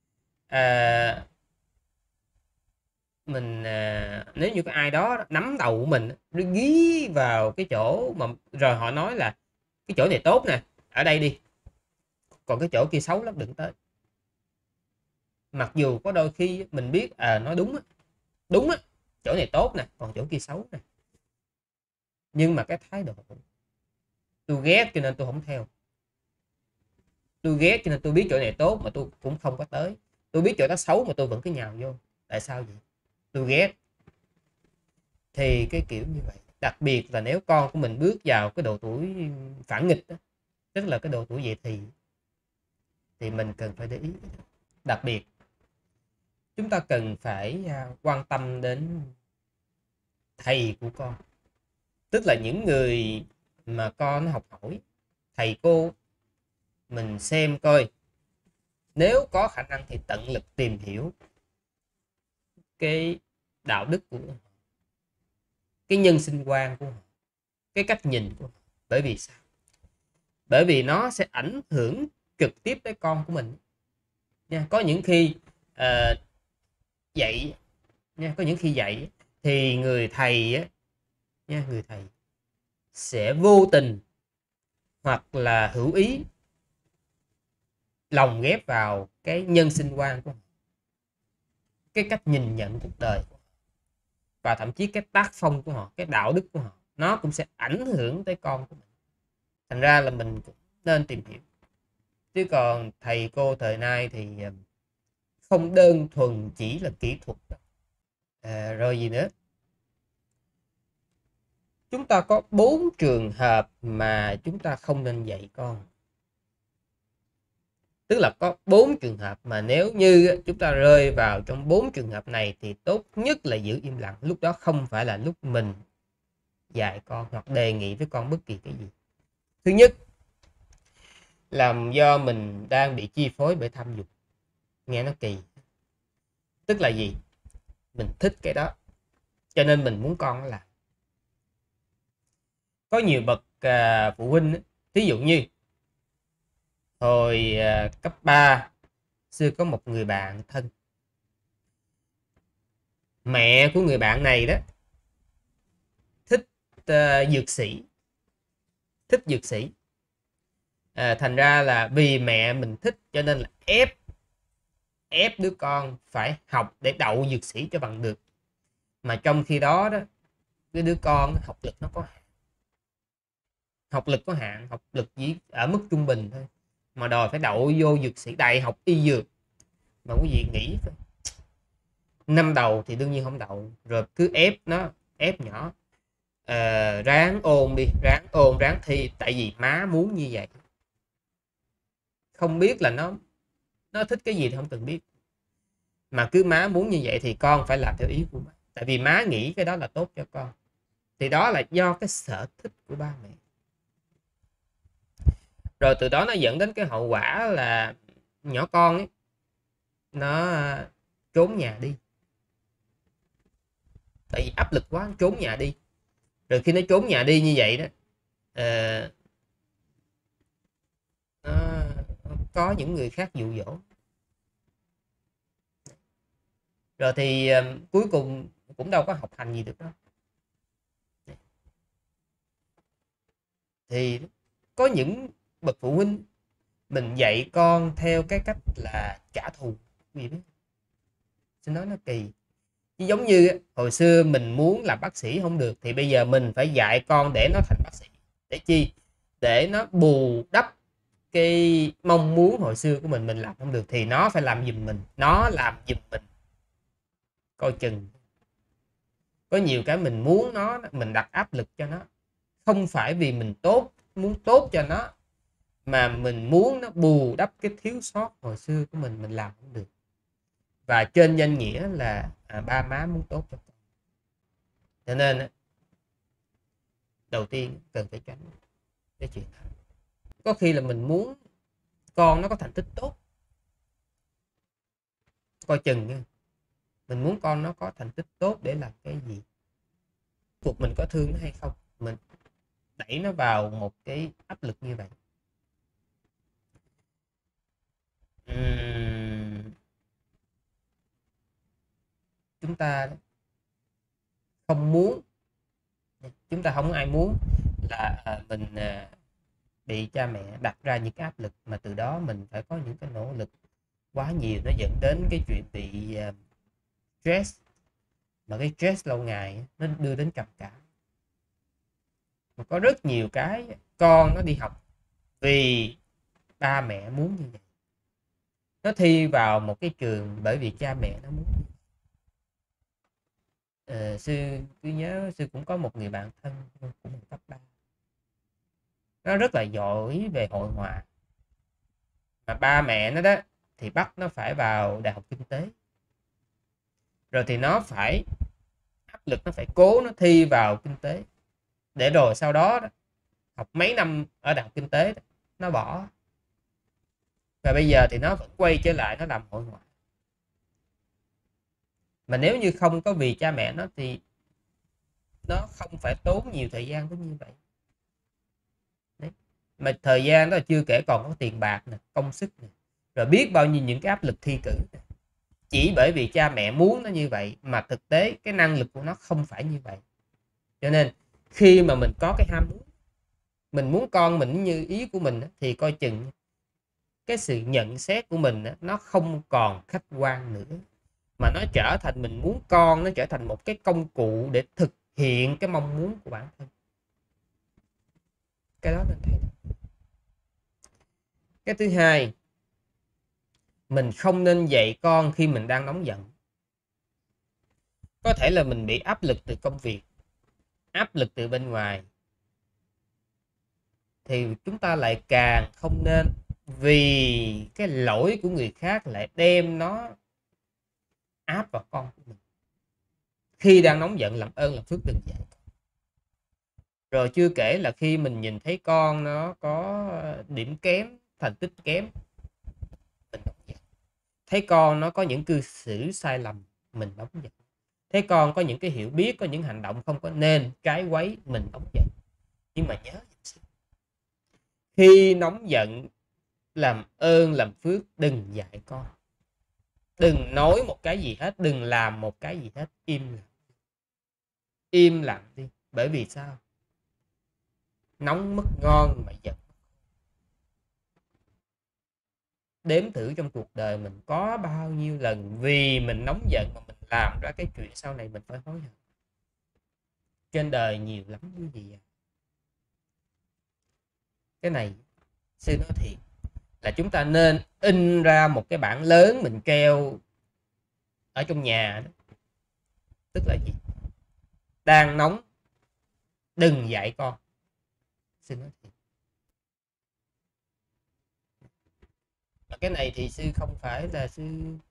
Nếu như có ai đó nắm đầu của mình, nó ghi vào cái chỗ mà rồi họ nói là cái chỗ này tốt nè, ở đây đi, còn cái chỗ kia xấu lắm, đừng tới. Mặc dù có đôi khi mình biết nói đúng á, chỗ này tốt nè, còn chỗ kia xấu nè, nhưng mà cái thái độ, tôi ghét cho nên tôi không theo, tôi ghét cho nên tôi biết chỗ này tốt mà tôi cũng không có tới, tôi biết chỗ đó xấu mà tôi vẫn cứ nhào vô. Tại sao vậy? Tôi ghét. Thì cái kiểu như vậy, đặc biệt là nếu con của mình bước vào cái độ tuổi phản nghịch đó, tức là cái độ tuổi dậy thì mình cần phải để ý. Đặc biệt chúng ta cần phải quan tâm đến thầy của con, tức là những người mà con nó học hỏi, thầy cô. Mình xem coi, nếu có khả năng thì tận lực tìm hiểu cái đạo đức của họ, cái nhân sinh quan của họ, cái cách nhìn của họ. Bởi vì sao? Bởi vì nó sẽ ảnh hưởng trực tiếp tới con của mình nha. Có những khi dạy nha, có những khi dạy thì người thầy á nha, người thầy sẽ vô tình hoặc là hữu ý lồng ghép vào cái nhân sinh quan của họ, cái cách nhìn nhận cuộc đời của họ, và thậm chí cái tác phong của họ, cái đạo đức của họ, nó cũng sẽ ảnh hưởng tới con của mình. Thành ra là mình cũng nên tìm hiểu. Chứ còn thầy cô thời nay thì không đơn thuần chỉ là kỹ thuật. Rồi gì nữa, chúng ta có 4 trường hợp mà chúng ta không nên dạy con. Tức là có 4 trường hợp mà nếu như chúng ta rơi vào trong 4 trường hợp này thì tốt nhất là giữ im lặng. Lúc đó không phải là lúc mình dạy con hoặc đề nghị với con bất kỳ cái gì. Thứ nhất, làm do mình đang bị chi phối bởi tham dục. Nghe nó kỳ. Tức là gì? Mình thích cái đó, cho nên mình muốn con nó làm. Có nhiều bậc phụ huynh, ví dụ như hồi cấp 3, xưa có một người bạn thân. Mẹ của người bạn này đó thích dược sĩ. Thích dược sĩ. Thành ra là vì mẹ mình thích cho nên là ép đứa con phải học để đậu dược sĩ cho bằng được. Mà trong khi đó đó, cái đứa con học lực nó có hạn. Học lực có hạn, học lực chỉ ở mức trung bình thôi, mà đòi phải đậu vô dược sĩ, đại học y dược. Mà quý vị nghĩ năm đầu thì đương nhiên không đậu, rồi cứ ép nó, ép nhỏ ráng ôn đi, ráng ôn, ráng thi, tại vì má muốn như vậy. Không biết là nó thích cái gì thì không cần biết, mà cứ má muốn như vậy thì con phải làm theo ý của má, tại vì má nghĩ cái đó là tốt cho con. Thì đó là do cái sở thích của ba mẹ. Rồi từ đó nó dẫn đến cái hậu quả là nhỏ con ấy, nó trốn nhà đi, tại vì áp lực quá, nó trốn nhà đi. Rồi khi nó trốn nhà đi như vậy đó, nó có những người khác dụ dỗ, Rồi thì cuối cùng cũng đâu có học hành gì được đâu. Thì có những bậc phụ huynh mình dạy con theo cái cách là trả thù, gì biết, xin nói nó kỳ. Chứ giống như hồi xưa mình muốn làm bác sĩ không được thì bây giờ mình phải dạy con để nó thành bác sĩ. Để chi? Để nó bù đắp cái mong muốn hồi xưa của mình làm không được thì nó phải làm giùm mình, nó làm giùm mình. Coi chừng có nhiều cái mình muốn nó, mình đặt áp lực cho nó, không phải vì mình muốn tốt cho nó, mà mình muốn nó bù đắp cái thiếu sót hồi xưa của mình làm không được, và trên danh nghĩa là ba má muốn tốt cho con. Cho nên đầu tiên cần phải tránh cái chuyện đó. Có khi là mình muốn con nó có thành tích tốt, coi chừng nha, mình muốn con nó có thành tích tốt để làm cái gì? Cuộc mình có thương nó hay không, mình đẩy nó vào một cái áp lực như vậy. Chúng ta không muốn, chúng ta không ai muốn là mình bị cha mẹ đặt ra những cái áp lực mà từ đó mình phải có những cái nỗ lực quá nhiều, nó dẫn đến cái chuyện bị stress, mà cái stress lâu ngày nó đưa đến trầm cảm. Mà có rất nhiều cái con nó đi học vì ba mẹ muốn như vậy, nó thi vào một cái trường bởi vì cha mẹ nó muốn. Sư cứ nhớ sư cũng có một người bạn thân của mình cấp 3, nó rất là giỏi về hội họa, mà ba mẹ nó đó thì bắt nó phải vào đại học kinh tế, rồi thì nó phải áp lực, nó phải cố nó thi vào kinh tế, để rồi sau đó, học mấy năm ở đại học kinh tế nó bỏ, và bây giờ thì nó vẫn quay trở lại nó làm hội họa. Mà nếu như không có vì cha mẹ nó thì nó không phải tốn nhiều thời gian đến như vậy. Đấy. Mà thời gian đó là chưa kể còn có tiền bạc nè, công sức nè, rồi biết bao nhiêu những cái áp lực thi cử nè. Chỉ bởi vì cha mẹ muốn nó như vậy mà thực tế cái năng lực của nó không phải như vậy. Cho nên khi mà mình có cái ham muốn, mình muốn con mình như ý của mình, thì coi chừng cái sự nhận xét của mình nó không còn khách quan nữa, mà nó trở thành, mình muốn con nó trở thành một cái công cụ để thực hiện cái mong muốn của bản thân. Cái đó mình thấy. Cái thứ hai, mình không nên dạy con khi mình đang nóng giận. Có thể là mình bị áp lực từ công việc, áp lực từ bên ngoài, thì chúng ta lại càng không nên vì cái lỗi của người khác lại đem nó áp vào con của mình. Khi đang nóng giận, làm ơn làm phước đừng dạy. Rồi chưa kể là khi mình nhìn thấy con nó có điểm kém, thành tích kém, mình nóng giận. Thấy con nó có những cư xử sai lầm, mình nóng giận. Thấy con có những cái hiểu biết, có những hành động không có nên, trái quấy, mình nóng giận. Nhưng mà nhớ, khi nóng giận, làm ơn làm phước đừng dạy con, đừng nói một cái gì hết, đừng làm một cái gì hết, im lặng đi. Bởi vì sao? Nóng mất ngon mà giận. Đếm thử trong cuộc đời mình có bao nhiêu lần vì mình nóng giận mà mình làm ra cái chuyện sau này mình phải hối hận. Trên đời nhiều lắm quý vị ạ. Cái này sư nói thiệt là chúng ta nên in ra một cái bảng lớn mình treo ở trong nhà đó. Tức là gì? Đang nóng đừng dạy con. Sư nói thiệt. Mà cái này thì sư không phải là sư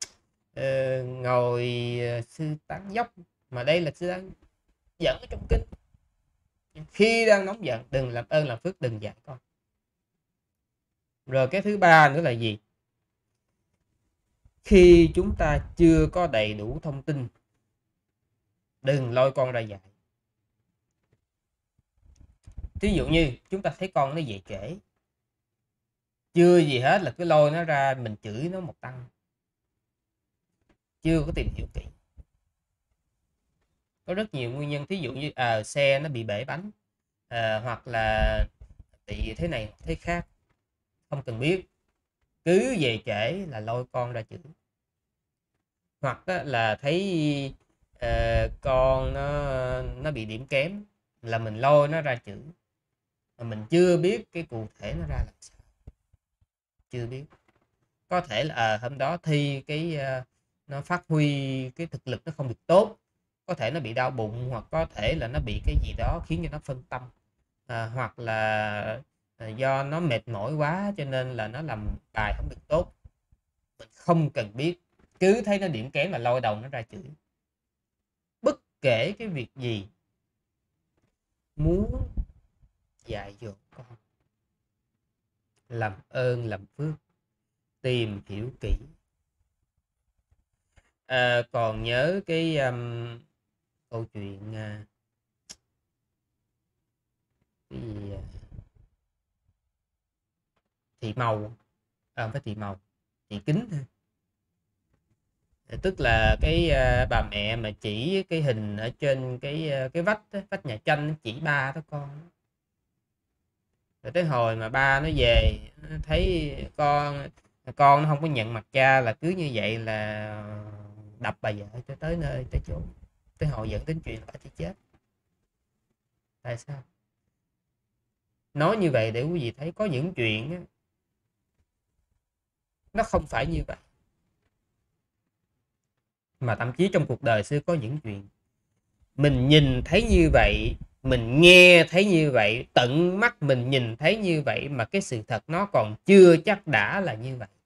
ngồi sư tán dóc, mà đây là sư đang dẫn ở trong kinh. Khi đang nóng giận đừng, làm ơn làm phước đừng dạy con. Rồi cái thứ ba nữa là gì? Khi chúng ta chưa có đầy đủ thông tin, đừng lôi con ra dạy. Ví dụ như chúng ta thấy con nó về trễ, chưa gì hết là cứ lôi nó ra mình chửi nó một tăng, chưa có tìm hiểu kỹ. Có rất nhiều nguyên nhân, thí dụ như xe nó bị bể bánh, hoặc là bị thế này thế khác, không cần biết, cứ về trễ là lôi con ra chửi. Hoặc là thấy con nó bị điểm kém là mình lôi nó ra chửi, mà mình chưa biết cái cụ thể nó ra làm sao, chưa biết. Có thể là hôm đó thi nó phát huy cái thực lực nó không được tốt, có thể nó bị đau bụng, hoặc có thể là nó bị cái gì đó khiến cho nó phân tâm, hoặc là do nó mệt mỏi quá cho nên là nó làm bài không được tốt. Mình không cần biết, cứ thấy nó điểm kém là lôi đầu nó ra chửi. Bất kể cái việc gì, muốn dạy dỗ con, làm ơn làm phước tìm hiểu kỹ. Còn nhớ cái câu chuyện cái gì thị màu, không phải thị màu, thị kính thôi. Tức là cái bà mẹ mà chỉ cái hình ở trên cái vách đó, vách nhà tranh, chỉ ba đó con. Rồi tới hồi mà ba nó về thấy con nó không có nhận mặt cha, là cứ như vậy là đập bà vợ cho tới nơi tới chốn, tới hồi dẫn đến chuyện bà thì chết. Tại sao? Nói như vậy để quý vị thấy có những chuyện á, nó không phải như vậy. Mà thậm chí trong cuộc đời xưa có những chuyện mình nhìn thấy như vậy, mình nghe thấy như vậy, tận mắt mình nhìn thấy như vậy, mà cái sự thật nó còn chưa chắc đã là như vậy.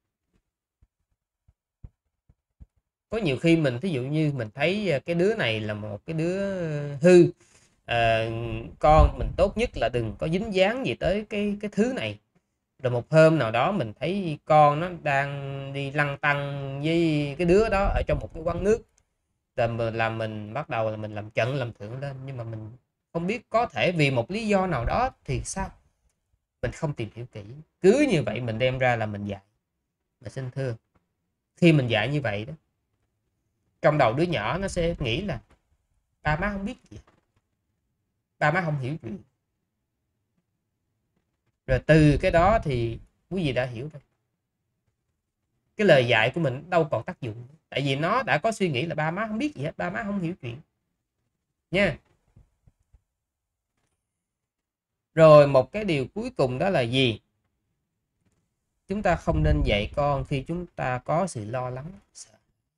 Có nhiều khi mình thí dụ như mình thấy cái đứa này là một cái đứa hư, con mình tốt nhất là đừng có dính dáng gì tới cái thứ này. Rồi một hôm nào đó mình thấy con nó đang đi lăn tăn với cái đứa đó ở trong một cái quán nước, rồi mình bắt đầu là mình làm trận làm thượng lên, nhưng mà mình không biết, có thể vì một lý do nào đó thì sao, mình không tìm hiểu kỹ, cứ như vậy mình đem ra là mình dạy. Mà xin thưa, khi mình dạy như vậy đó, trong đầu đứa nhỏ nó sẽ nghĩ là ba má không biết gì, ba má không hiểu chuyện. Rồi từ cái đó thì quý vị đã hiểu rồi, cái lời dạy của mình đâu còn tác dụng, tại vì nó đã có suy nghĩ là ba má không biết gì hết, ba má không hiểu chuyện nha. Rồi một cái điều cuối cùng đó là gì? Chúng ta không nên dạy con khi chúng ta có sự lo lắng, sợ.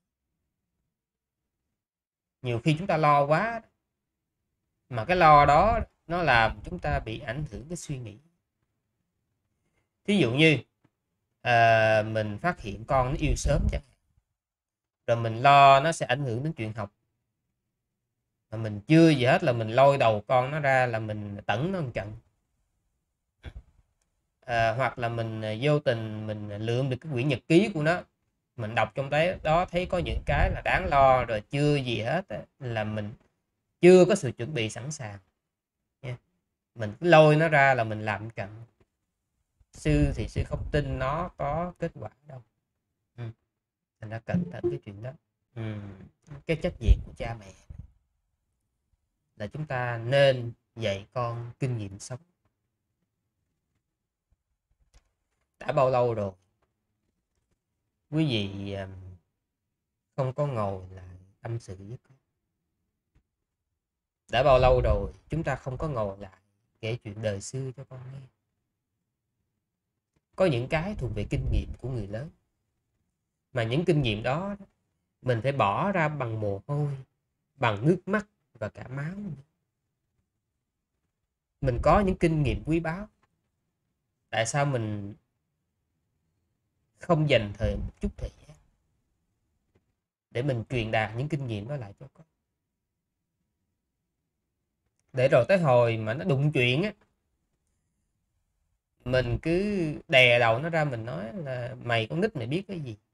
Nhiều khi chúng ta lo quá, mà cái lo đó nó làm chúng ta bị ảnh hưởng cái suy nghĩ. Ví dụ như mình phát hiện con nó yêu sớm chẳng hạn, rồi mình lo nó sẽ ảnh hưởng đến chuyện học, mà mình chưa gì hết là mình lôi đầu con nó ra là mình tẩn nó một trận. Hoặc là mình vô tình mình lượm được cái quyển nhật ký của nó, mình đọc trong đấy đó thấy có những cái là đáng lo, rồi chưa gì hết là mình chưa có sự chuẩn bị sẵn sàng nha. Mình cứ lôi nó ra là mình làm trận. Sư thì sư không tin nó có kết quả đâu. Thành ra cẩn thận cái chuyện đó. Cái trách nhiệm của cha mẹ là chúng ta nên dạy con kinh nghiệm sống. Đã bao lâu rồi quý vị không có ngồi lại tâm sự với con? Đã bao lâu rồi chúng ta không có ngồi lại kể chuyện đời xưa cho con nghe? Có những cái thuộc về kinh nghiệm của người lớn, mà những kinh nghiệm đó mình phải bỏ ra bằng mồ hôi, bằng nước mắt và cả máu. Mình có những kinh nghiệm quý báu, tại sao mình không dành một chút thời gian để mình truyền đạt những kinh nghiệm đó lại cho con, để rồi tới hồi mà nó đụng chuyện á, mình cứ đè đầu nó ra, mình nói là mày con nít mày biết cái gì,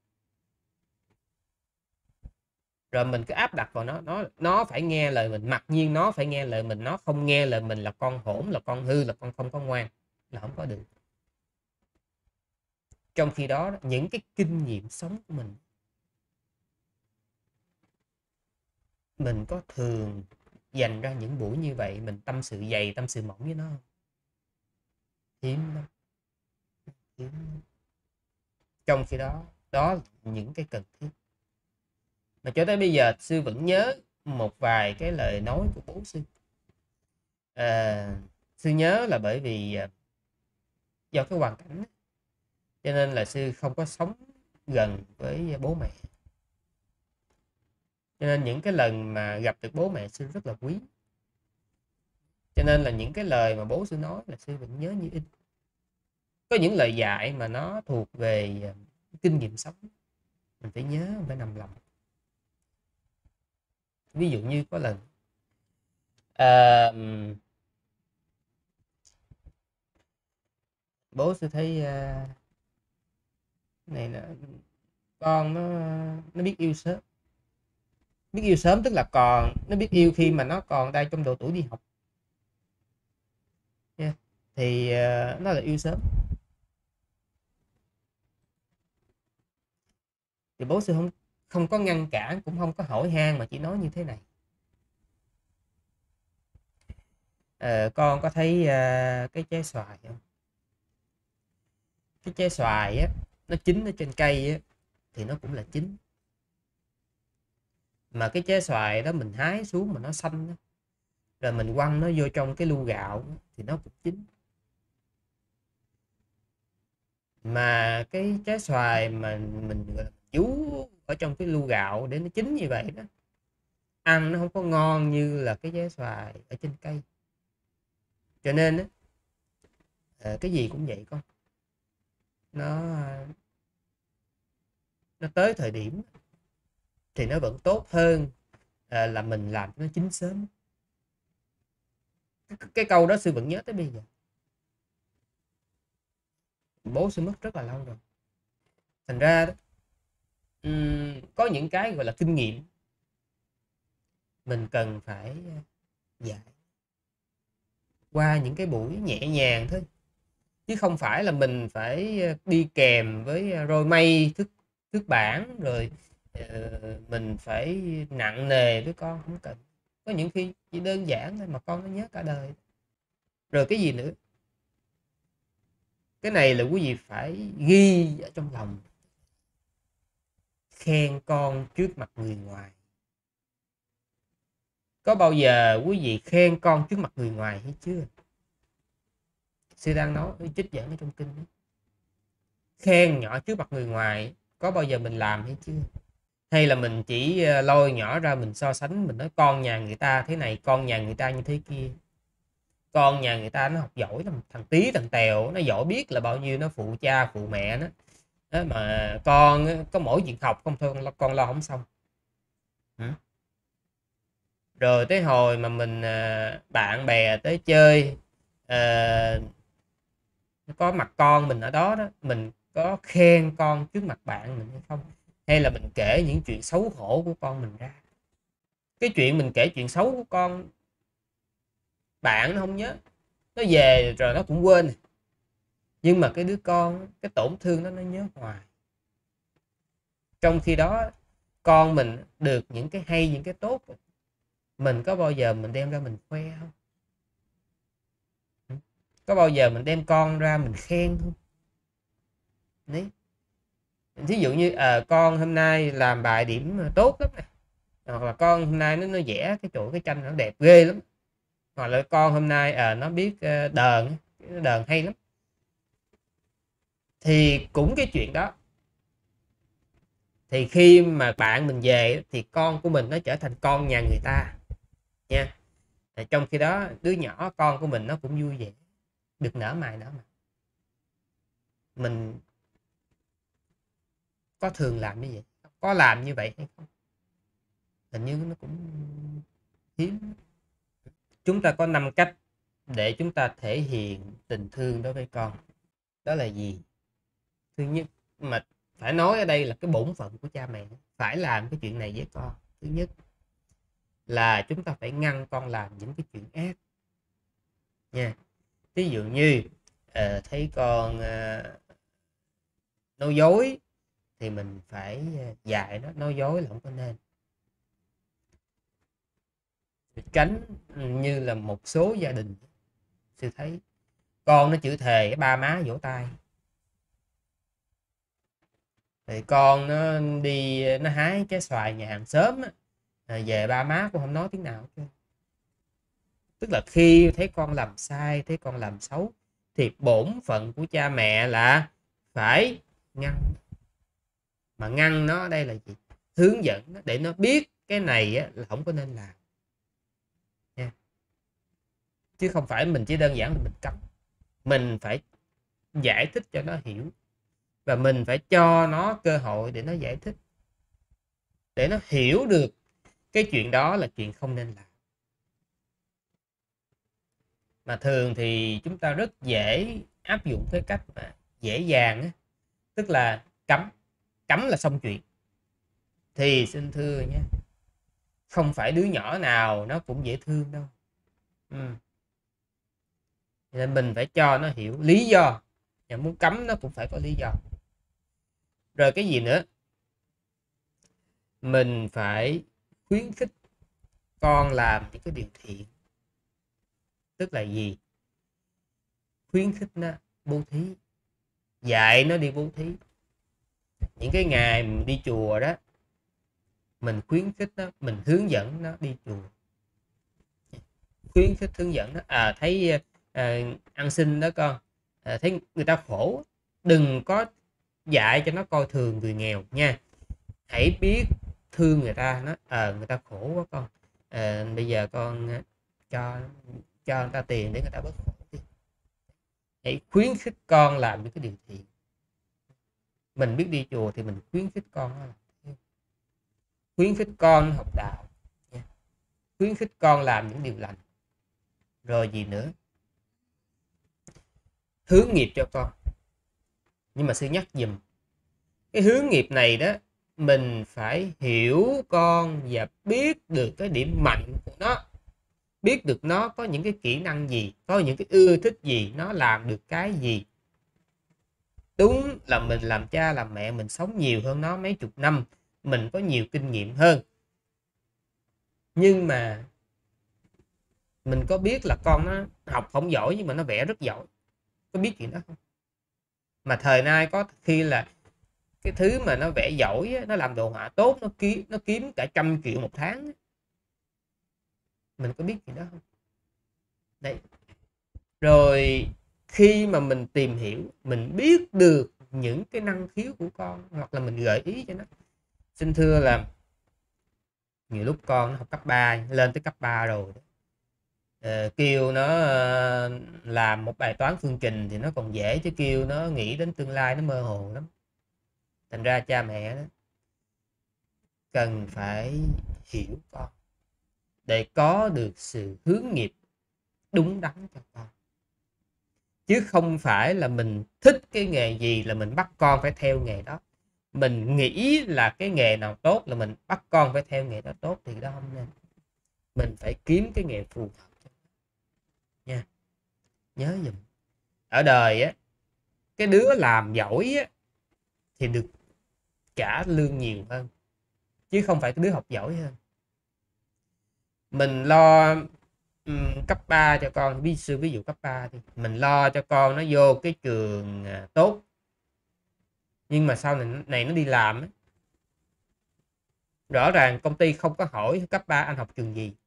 rồi mình cứ áp đặt vào nó phải nghe lời mình. Mặc nhiên nó phải nghe lời mình, nó không nghe lời mình là con hỗn, là con hư, là con không có ngoan, là không có được. Trong khi đó những cái kinh nghiệm sống của mình mình có thường dành ra những buổi như vậy mình tâm sự dày tâm sự mỏng với nó không? Hiếm lắm, hiếm lắm. Trong khi đó đó là những cái cần thiết. Mà cho tới bây giờ sư vẫn nhớ một vài cái lời nói của bố sư. Sư nhớ là bởi vì do cái hoàn cảnh cho nên là sư không có sống gần với bố mẹ, cho nên những cái lần mà gặp được bố mẹ sư rất là quý, cho nên là những cái lời mà bố sư nói là sư vẫn nhớ như in. Có những lời dạy mà nó thuộc về kinh nghiệm sống, mình phải nhớ, mình phải nằm lòng. Ví dụ như có lần bố sư thấy này là con nó biết yêu sớm. Biết yêu sớm tức là còn nó biết yêu khi mà nó còn đang trong độ tuổi đi học nha. Thì nó là yêu sớm. Thì bố sư không không có ngăn cản, cũng không có hỏi han, mà chỉ nói như thế này: con có thấy cái trái xoài không? Cái trái xoài á, nó chín ở trên cây á, thì nó cũng là chín. Mà cái trái xoài đó mình hái xuống mà nó xanh á, rồi mình quăng nó vô trong cái lu gạo thì nó cũng chín. Mà cái trái xoài mà mình vú ở trong cái lu gạo để nó chín như vậy đó, ăn nó không có ngon như là cái trái xoài ở trên cây. Cho nên á, cái gì cũng vậy con, nó nó tới thời điểm thì nó vẫn tốt hơn là mình làm cho nó chín sớm. Cái câu đó sư vẫn nhớ tới bây giờ. Bố sư mất rất là lâu rồi, thành ra đó, có những cái gọi là kinh nghiệm mình cần phải dạy qua những cái buổi nhẹ nhàng thôi, chứ không phải là mình phải đi kèm với roi mây thước bản, rồi mình phải nặng nề với con, không cần. Có những khi chỉ đơn giản thôi mà con nó nhớ cả đời. Rồi cái gì nữa, cái này là quý vị phải ghi ở trong lòng: khen con trước mặt người ngoài. Có bao giờ quý vị khen con trước mặt người ngoài hay chưa? Sư đang nói trích dẫn ở trong kinh đó. Khen nhỏ trước mặt người ngoài có bao giờ mình làm hay chưa? Hay là mình chỉ lôi nhỏ ra mình so sánh, mình nói con nhà người ta thế này, con nhà người ta như thế kia, con nhà người ta nó học giỏi lắm, thằng tí thằng tèo nó giỏi biết là bao nhiêu, nó phụ cha phụ mẹ nó. Đó mà con có mỗi chuyện học không thôi, con lo không xong. Rồi tới hồi mà mình bạn bè tới chơi, ờ, có mặt con mình ở đó đó, mình có khen con trước mặt bạn mình hay không? Hay là mình kể những chuyện xấu hổ của con mình ra? Cái chuyện mình kể chuyện xấu của con, bạn nó không nhớ, nó về rồi nó cũng quên. Nhưng mà cái đứa con, cái tổn thương đó nó nhớ hoài. Trong khi đó con mình được những cái hay, những cái tốt, mình có bao giờ mình đem ra mình khoe không? Có bao giờ mình đem con ra mình khen không? Đấy. Thí dụ như con hôm nay làm bài điểm tốt lắm nè, hoặc là con hôm nay nó vẽ cái chỗ cái tranh nó đẹp ghê lắm, hoặc là con hôm nay nó biết đờn, nó đờn hay lắm. Thì cũng cái chuyện đó, thì khi mà bạn mình về thì con của mình nó trở thành con nhà người ta nha. Trong khi đó đứa nhỏ con của mình nó cũng vui vẻ, được nở mày nở mặt. Mình có thường làm như vậy, có làm như vậy hay không? Hình như nó cũng hiếm. Chúng ta có 5 cách để chúng ta thể hiện tình thương đối với con. Đó là gì? Thứ nhất, mà phải nói ở đây là cái bổn phận của cha mẹ phải làm cái chuyện này với con. Thứ nhất là chúng ta phải ngăn con làm những cái chuyện ác nha. Ví dụ như thấy con nói dối thì mình phải dạy nó nói dối là không có nên. Tránh như là một số gia đình Sư thấy con nó chữ thề cái ba má vỗ tay, thì con nó đi nó hái trái xoài nhà hàng xóm á, về ba má cũng không nói tiếng nào hết. Tức là khi thấy con làm sai, thấy con làm xấu, thì bổn phận của cha mẹ là phải ngăn. Mà ngăn nó ở đây là gì? Hướng dẫn nó để nó biết cái này á, là không có nên làm nha. Chứ không phải mình chỉ đơn giản là mình cấm. Mình phải giải thích cho nó hiểu, và mình phải cho nó cơ hội để nó giải thích, để nó hiểu được cái chuyện đó là chuyện không nên làm. Mà thường thì chúng ta rất dễ áp dụng cái cách mà dễ dàng á, tức là cấm. Cấm là xong chuyện. Thì xin thưa nhé, không phải đứa nhỏ nào nó cũng dễ thương đâu. Nên mình phải cho nó hiểu lý do, và muốn cấm nó cũng phải có lý do. Rồi cái gì nữa? Mình phải khuyến khích con làm những cái điều thiện. Tức là gì? Khuyến khích nó bố thí, dạy nó đi bố thí. Những cái ngày mình đi chùa đó, mình khuyến khích nó, mình hướng dẫn nó đi chùa, khuyến khích hướng dẫn nó. Thấy ăn xin đó con, thấy người ta khổ, đừng có dạy cho nó coi thường người nghèo nha. Hãy biết thương người ta. Nó người ta khổ quá con, bây giờ con cho người ta tiền để người ta bớt khổ đi. Hãy khuyến khích con làm những cái điều thiện. Mình biết đi chùa thì mình khuyến khích con, khuyến khích con học đạo, khuyến khích con làm những điều lành. Rồi gì nữa? Hướng nghiệp cho con. Nhưng mà sư nhắc dùm, cái hướng nghiệp này đó, mình phải hiểu con và biết được cái điểm mạnh của nó, biết được nó có những cái kỹ năng gì, có những cái ưa thích gì, nó làm được cái gì. Đúng là mình làm cha làm mẹ, mình sống nhiều hơn nó mấy chục năm, mình có nhiều kinh nghiệm hơn. Nhưng mà mình có biết là con nó học không giỏi nhưng mà nó vẽ rất giỏi, có biết chuyện đó không? Mà thời nay có khi là cái thứ mà nó vẽ giỏi, nó làm đồ họa tốt, nó kiếm cả 100 triệu một tháng. Mình có biết chuyện đó không? Đấy. Rồi khi mà mình tìm hiểu, mình biết được những cái năng khiếu của con, hoặc là mình gợi ý cho nó. Xin thưa là nhiều lúc con nó học cấp 3, lên tới cấp 3 rồi, kêu nó làm một bài toán phương trình thì nó còn dễ, chứ kêu nó nghĩ đến tương lai nó mơ hồ lắm. Thành ra cha mẹ đó cần phải hiểu con để có được sự hướng nghiệp đúng đắn cho con. Chứ không phải là mình thích cái nghề gì là mình bắt con phải theo nghề đó. Mình nghĩ là cái nghề nào tốt là mình bắt con phải theo nghề đó tốt, thì đó không nên. Mình phải kiếm cái nghề phù hợp nha. Nhớ dùm. Ở đời á, cái đứa làm giỏi á, thì được trả lương nhiều hơn, chứ không phải cái đứa học giỏi hơn. Mình lo cấp 3 cho con, ví dụ cấp 3 thì mình lo cho con nó vô cái trường tốt, nhưng mà sau này nó đi làm, rõ ràng công ty không có hỏi cấp 3 anh học trường gì.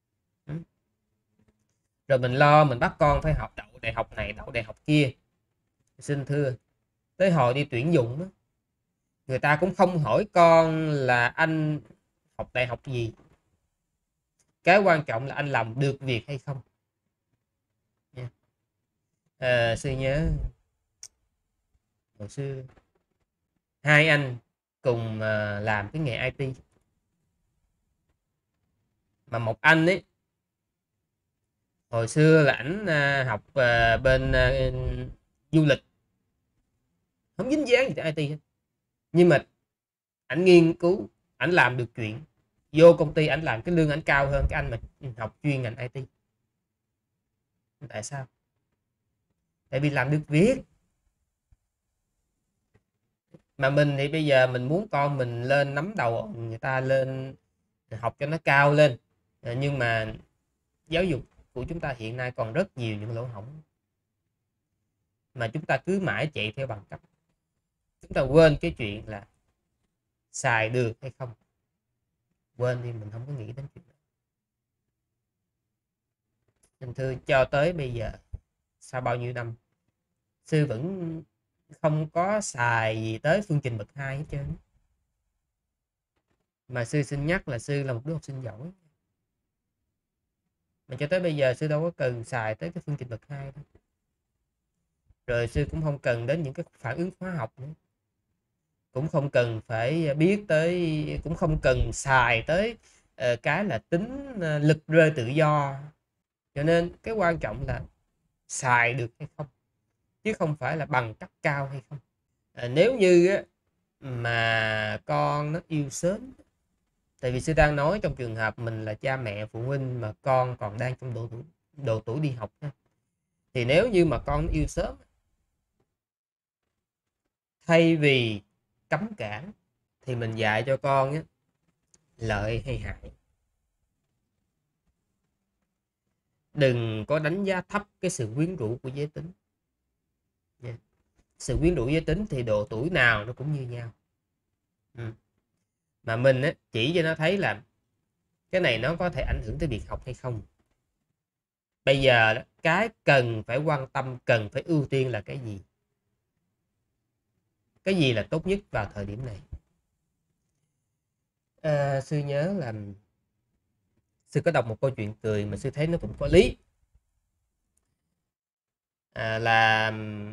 Rồi mình lo mình bắt con phải học đậu đại học này đậu đại học kia. Xin thưa, tới hồi đi tuyển dụng, người ta cũng không hỏi con là anh học đại học gì, cái quan trọng là anh làm được việc hay không. Sư nhớ hồi xưa hai anh cùng làm cái nghề IT, mà một anh ấy hồi xưa là ảnh học bên du lịch, không dính dáng gì tới IT hết, nhưng mà ảnh nghiên cứu, ảnh làm được chuyện, vô công ty ảnh làm cái lương ảnh cao hơn cái anh mà học chuyên ngành IT. Tại sao? Tại vì làm được việc. Mà mình thì bây giờ mình muốn con mình lên nắm đầu người ta, lên học cho nó cao lên, Nhưng mà giáo dục của chúng ta hiện nay còn rất nhiều những lỗ hổng, mà chúng ta cứ mãi chạy theo bằng cấp. Chúng ta quên cái chuyện là xài được hay không. Quên đi, mình không có nghĩ đến chuyện đó. Nên thưa, cho tới bây giờ, sau bao nhiêu năm, sư vẫn không có xài gì tới phương trình bậc 2 hết trơn. Mà sư xin nhắc là sư là một đứa học sinh giỏi, mà cho tới bây giờ sư đâu có cần xài tới cái phương trình bậc 2 đâu. Rồi sư cũng không cần đến những cái phản ứng hóa học nữa, cũng không cần phải biết tới, cũng không cần xài tới cái là tính lực rơi tự do. Cho nên cái quan trọng là xài được hay không, chứ không phải là bằng cấp cao hay không. Nếu như á, mà con nó yêu sớm, tại vì sư đang nói trong trường hợp mình là cha mẹ phụ huynh mà con còn đang trong độ tuổi đi học, thì nếu như mà con nó yêu sớm, thay vì cấm cản thì mình dạy cho con á, lợi hay hại. Đừng có đánh giá thấp cái sự quyến rũ của giới tính. Sự quyến rũ giới tính thì độ tuổi nào nó cũng như nhau. Mà mình á, chỉ cho nó thấy là cái này nó có thể ảnh hưởng tới việc học hay không. Bây giờ đó, cái cần phải quan tâm, cần phải ưu tiên là cái gì? Cái gì là tốt nhất vào thời điểm này? Sư nhớ là sư có đọc một câu chuyện cười mà sư thấy nó cũng có lý. Là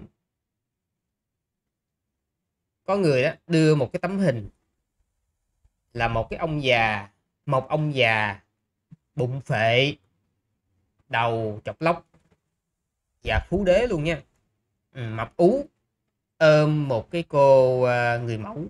có người đó đưa một cái tấm hình là một ông già bụng phệ, đầu chọc lóc và phú đế luôn nha, mập ú, ôm một cái cô người mẫu.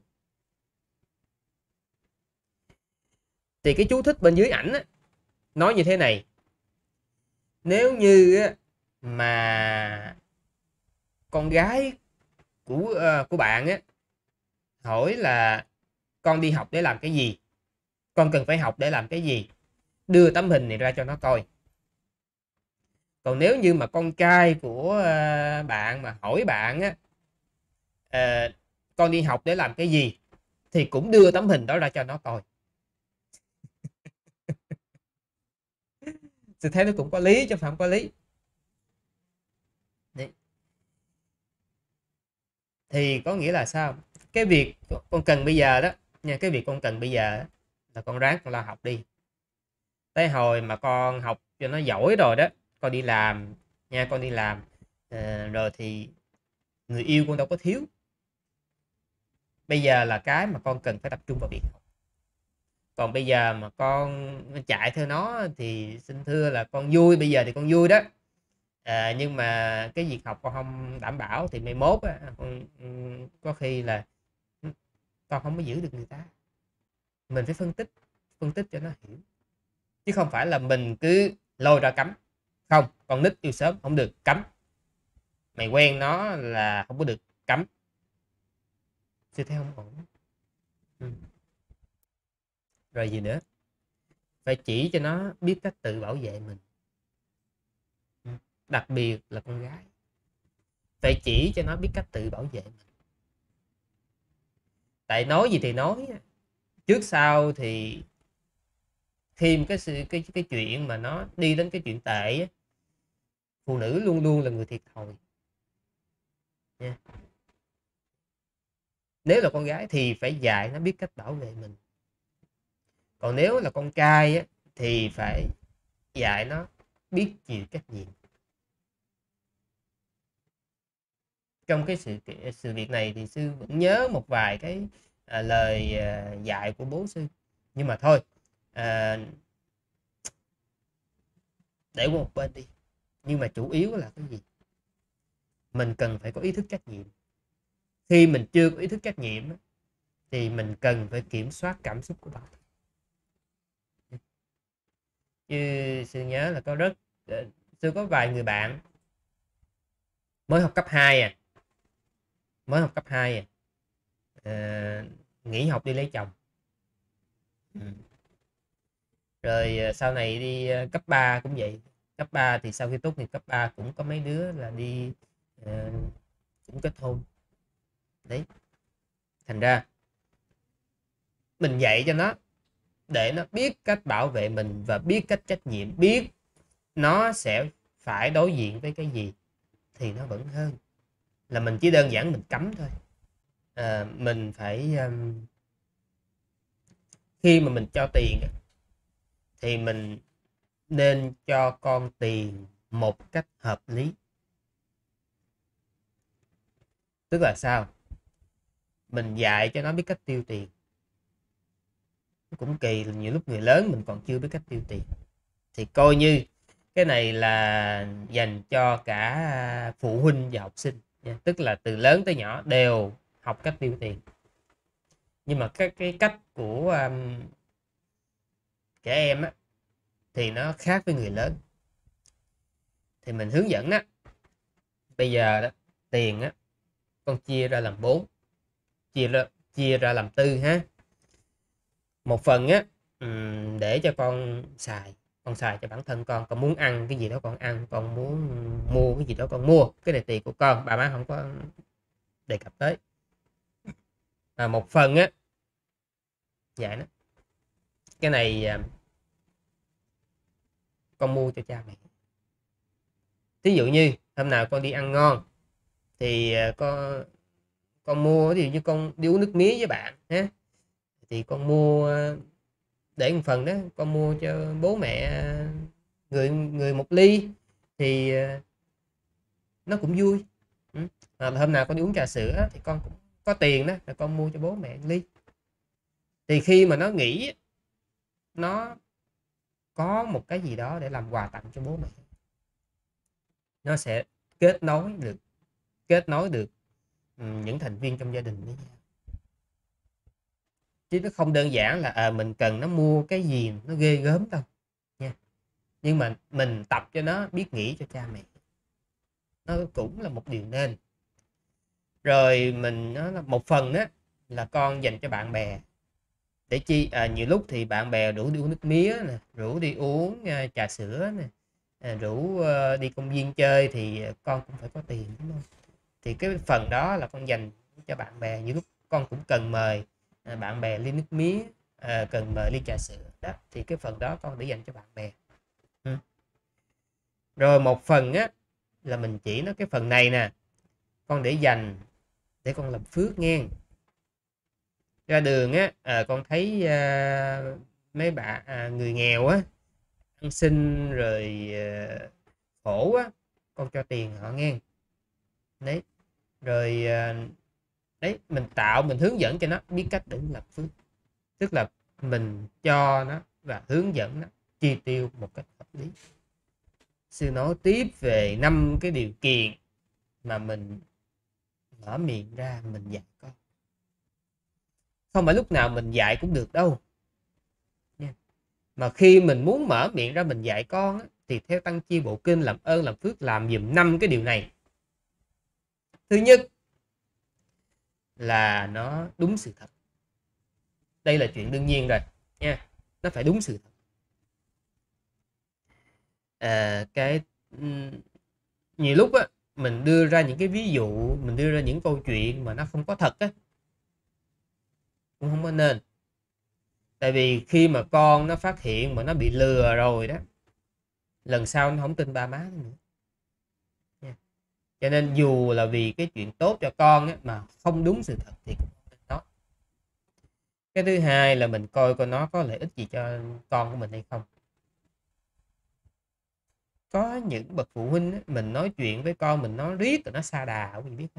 Thì cái chú thích bên dưới ảnh á, nói như thế này: nếu như á, mà con gái của bạn á hỏi là con đi học để làm cái gì, con cần phải học để làm cái gì, đưa tấm hình này ra cho nó coi. Còn nếu như mà con trai của bạn mà hỏi bạn á, con đi học để làm cái gì, thì cũng đưa tấm hình đó ra cho nó coi. Tôi thấy nó cũng có lý chứ không có lý. Đấy. Thì có nghĩa là sao? Cái việc con cần bây giờ đó nha, cái việc con cần bây giờ đó, là con ráng con lo học đi. Tới hồi mà con học cho nó giỏi rồi đó, con đi làm nha, con đi làm rồi thì người yêu con đâu có thiếu. Bây giờ là cái mà con cần phải tập trung vào việc học. Còn bây giờ mà con chạy theo nó thì xin thưa là con vui, bây giờ thì con vui đó, nhưng mà cái việc học con không đảm bảo thì mai mốt á, có khi là con không có giữ được người ta. Mình phải phân tích cho nó hiểu, chứ không phải là mình cứ lôi ra cấm. Không, con nít yêu sớm không được, cấm. Mày quen nó là không có được, cấm. Chứ thấy không ổn. Rồi gì nữa? Phải chỉ cho nó biết cách tự bảo vệ mình, đặc biệt là con gái. Phải chỉ cho nó biết cách tự bảo vệ mình. Tại nói gì thì nói, trước sau thì thêm cái chuyện mà nó đi đến cái chuyện tệ, phụ nữ luôn luôn là người thiệt thòi nha. Nếu là con gái thì phải dạy nó biết cách bảo vệ mình. Còn nếu là con trai á, thì phải dạy nó biết chịu trách nhiệm. Trong cái sự việc này thì sư vẫn nhớ một vài cái lời dạy của bố sư, nhưng mà thôi, để qua một bên đi. Nhưng mà chủ yếu là cái gì? Mình cần phải có ý thức trách nhiệm. Khi mình chưa có ý thức trách nhiệm thì mình cần phải kiểm soát cảm xúc của bản thân. Chứ sư nhớ là sư có vài người bạn mới học cấp 2 nghỉ học đi lấy chồng. Rồi sau này đi cấp 3 cũng vậy. Cấp 3 thì sau khi tốt nghiệp cấp 3 cũng có mấy đứa là đi cũng kết hôn. Đấy, thành ra mình dạy cho nó để nó biết cách bảo vệ mình và biết cách trách nhiệm, biết nó sẽ phải đối diện với cái gì thì nó vẫn hơn là mình chỉ đơn giản mình cấm thôi. Mình phải khi mà mình cho tiền thì mình nên cho con tiền một cách hợp lý. Tức là sao? Mình dạy cho nó biết cách tiêu tiền. Cũng kỳ là nhiều lúc người lớn mình còn chưa biết cách tiêu tiền. Thì coi như cái này là dành cho cả phụ huynh và học sinh nha. Tức là từ lớn tới nhỏ đều học cách tiêu tiền. Nhưng mà cái cách của trẻ em á, thì nó khác với người lớn. Thì mình hướng dẫn á, bây giờ đó, tiền á, con chia ra làm 4, chia ra làm 4 ha. Một phần á để cho con xài cho bản thân con muốn ăn cái gì đó con ăn, con muốn mua cái gì đó con mua, cái này tiền của con, bà má không có đề cập tới. Một phần á vậy đó, cái này con mua cho cha mẹ. Thí dụ như hôm nào con đi ăn ngon thì con mua, ví dụ như con đi uống nước mía với bạn ha, thì con mua để một phần đó con mua cho bố mẹ người người một ly thì nó cũng vui. Hôm nào con đi uống trà sữa thì con cũng có tiền đó là con mua cho bố mẹ ly. Thì khi mà nó nghĩ nó có một cái gì đó để làm quà tặng cho bố mẹ, nó sẽ kết nối được những thành viên trong gia đình với nhau. Chứ nó không đơn giản là mình cần nó mua cái gì nó ghê gớm đâu nha. Nhưng mà mình tập cho nó biết nghĩ cho cha mẹ, nó cũng là một điều nên. Rồi mình nó là một phần á là con dành cho bạn bè. Để chi nhiều lúc thì bạn bè rủ đi uống nước mía nè, rủ đi uống trà sữa nè, rủ đi công viên chơi thì con cũng phải có tiền, đúng không? Thì cái phần đó là con dành cho bạn bè. Nhiều lúc con cũng cần mời bạn bè ly nước mía, cần mời ly trà sữa đó, thì cái phần đó con để dành cho bạn bè. Rồi một phần á là mình chỉ nó cái phần này nè, con để dành để con làm phước nghe. Ra đường á con thấy mấy bạn người nghèo á ăn xin rồi khổ á, con cho tiền họ nghe. Đấy, rồi đấy, mình hướng dẫn cho nó biết cách để làm phước. Tức là mình cho nó và hướng dẫn nó chi tiêu một cách hợp lý. Sư nói tiếp về 5 cái điều kiện mà mình mở miệng ra mình dạy con. Không phải lúc nào mình dạy cũng được đâu nha. Mà khi mình muốn mở miệng ra mình dạy con á, thì theo Tăng Chi Bộ Kinh làm ơn làm phước làm dùm 5 cái điều này. Thứ nhất là nó đúng sự thật. Đây là chuyện đương nhiên rồi nha, nó phải đúng sự thật. Nhiều lúc á mình đưa ra những cái ví dụ, mình đưa ra những câu chuyện mà nó không có thật á, cũng không có nên. Tại vì khi mà con nó phát hiện mà nó bị lừa rồi đó, lần sau nó không tin ba má nữa nha. Cho nên dù là vì cái chuyện tốt cho con á, mà không đúng sự thật thì cũng không nên nói. Cái thứ hai là mình coi nó có lợi ích gì cho con của mình hay không. Có những bậc phụ huynh á, mình nói chuyện với con mình nó riết rồi nó sa đà, quý vị biết không?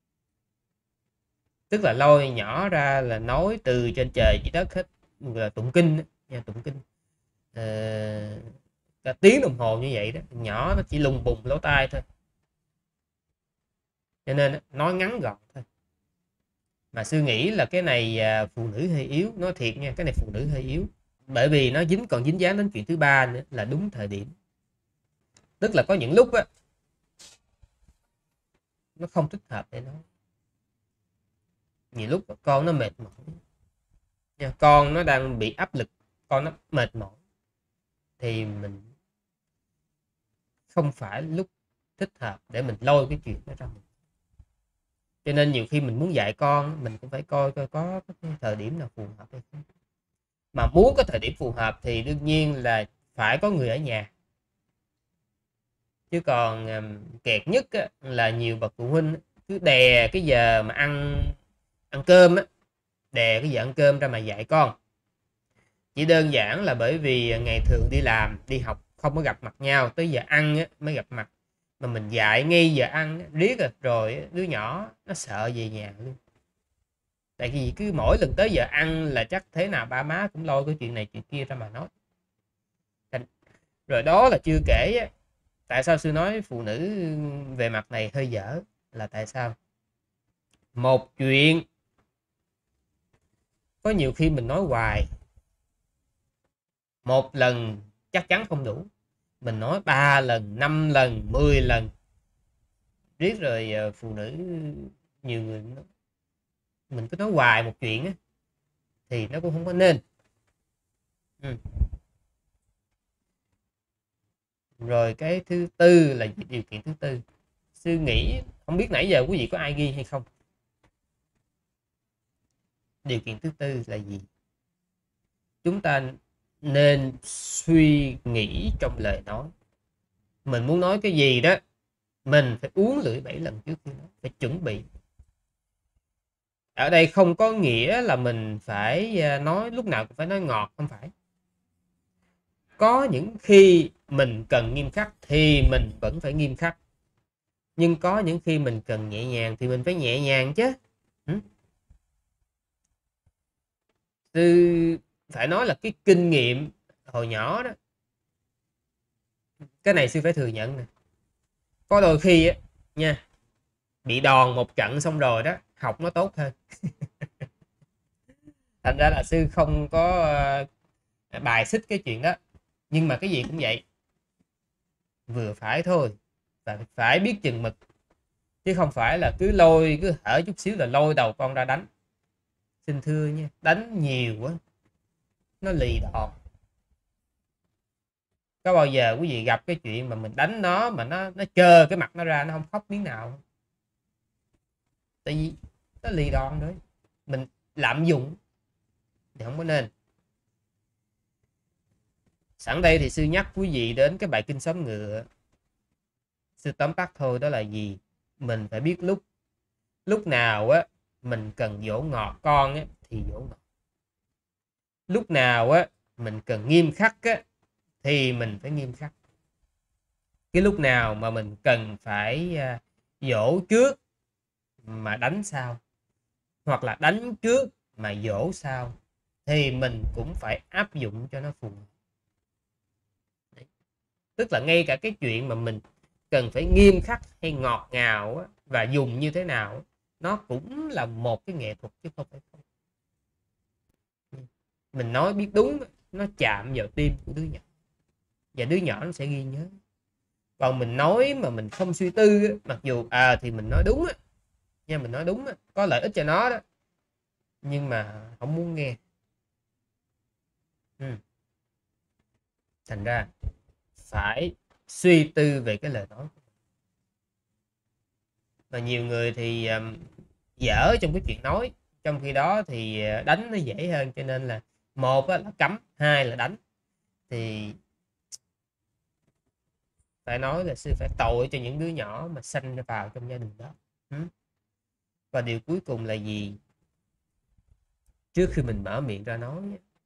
Tức là lôi nhỏ ra là nói từ trên trời dưới đất hết, là tụng kinh nha, tụng kinh cả tiếng đồng hồ như vậy đó, nhỏ nó chỉ lùng bùng lỗ tai thôi. Cho nên nói ngắn gọn thôi. Mà sư nghĩ là cái này phụ nữ hơi yếu, nói thiệt nha, cái này phụ nữ hơi yếu. Bởi vì nó còn dính dáng đến chuyện thứ ba nữa là đúng thời điểm. Tức là có những lúc á nó không thích hợp để nói. Nhiều lúc con nó mệt mỏi nha, con nó đang bị áp lực, con nó mệt mỏi, thì mình không phải lúc thích hợp để mình lôi cái chuyện đó ra mình. Cho nên nhiều khi mình muốn dạy con, mình cũng phải coi coi có cái thời điểm nào phù hợp hay không. Mà muốn có thời điểm phù hợp thì đương nhiên là phải có người ở nhà. Chứ còn kẹt nhất là nhiều bậc phụ huynh cứ đè cái giờ mà ăn cơm á, đè cái giờ ăn cơm ra mà dạy con. Chỉ đơn giản là bởi vì ngày thường đi làm đi học không có gặp mặt nhau, tới giờ ăn á, mới gặp mặt, mà mình dạy ngay giờ ăn riết rồi đứa nhỏ nó sợ về nhà luôn. Tại vì cứ mỗi lần tới giờ ăn là chắc thế nào ba má cũng lôi cái chuyện này chuyện kia ra mà nói. Rồi đó là chưa kể tại sao sư nói phụ nữ về mặt này hơi dở, là tại sao một chuyện có nhiều khi mình nói hoài, một lần chắc chắn không đủ, mình nói 3 lần 5 lần 10 lần riết rồi phụ nữ nhiều người nói, mình cứ nói hoài một chuyện á, thì nó cũng không có nên. Rồi cái thứ tư là điều kiện thứ tư, sư nghĩ không biết nãy giờ quý vị có ai ghi hay không. Điều kiện thứ tư là gì? Chúng ta nên suy nghĩ trong lời nói. Mình muốn nói cái gì đó, mình phải uống lưỡi 7 lần trước khi nói, phải chuẩn bị. Ở đây không có nghĩa là mình phải nói lúc nào cũng phải nói ngọt, không phải. Có những khi mình cần nghiêm khắc thì mình vẫn phải nghiêm khắc. Nhưng có những khi mình cần nhẹ nhàng thì mình phải nhẹ nhàng chứ. Sư phải nói là cái kinh nghiệm hồi nhỏ đó, cái này sư phải thừa nhận nè, có đôi khi á nha, bị đòn một trận xong rồi đó, học nó tốt hơn. Thành ra là sư không có bài xích cái chuyện đó, nhưng mà cái gì cũng vậy, vừa phải thôi, và phải biết chừng mực, chứ không phải là cứ hở chút xíu là lôi đầu con ra đánh. Xin thưa nha, đánh nhiều quá nó lì đòn. Có bao giờ quý vị gặp cái chuyện mà mình đánh nó mà nó trơ cái mặt nó ra, nó không khóc miếng nào? Tại vì nó lì đòn đấy, mình lạm dụng thì không có nên. Sẵn đây thì sư nhắc quý vị đến cái bài kinh xóm ngựa. Sư tóm tắt thôi, đó là gì? Mình phải biết lúc nào á mình cần dỗ ngọt con á thì dỗ ngọt, lúc nào á mình cần nghiêm khắc á thì mình phải nghiêm khắc. Cái lúc nào mà mình cần phải dỗ trước mà đánh sau, hoặc là đánh trước mà dỗ sau, thì mình cũng phải áp dụng cho nó phù hợp. Tức là ngay cả cái chuyện mà mình cần phải nghiêm khắc hay ngọt ngào á, và dùng như thế nào, nó cũng là một cái nghệ thuật chứ không phải không. Mình nói biết đúng, nó chạm vào tim của đứa nhỏ, và đứa nhỏ nó sẽ ghi nhớ. Còn mình nói mà mình không suy tư, mặc dù thì mình nói đúng nha, mình nói đúng có lợi ích cho nó đó, nhưng mà không muốn nghe. Thành ra phải suy tư về cái lời nói. Và nhiều người thì dở trong cái chuyện nói, trong khi đó thì đánh nó dễ hơn. Cho nên là một là cấm, hai là đánh. Thì phải nói là sư phải tội cho những đứa nhỏ mà sanh vào trong gia đình đó. Và điều cuối cùng là gì? Trước khi mình mở miệng ra nói,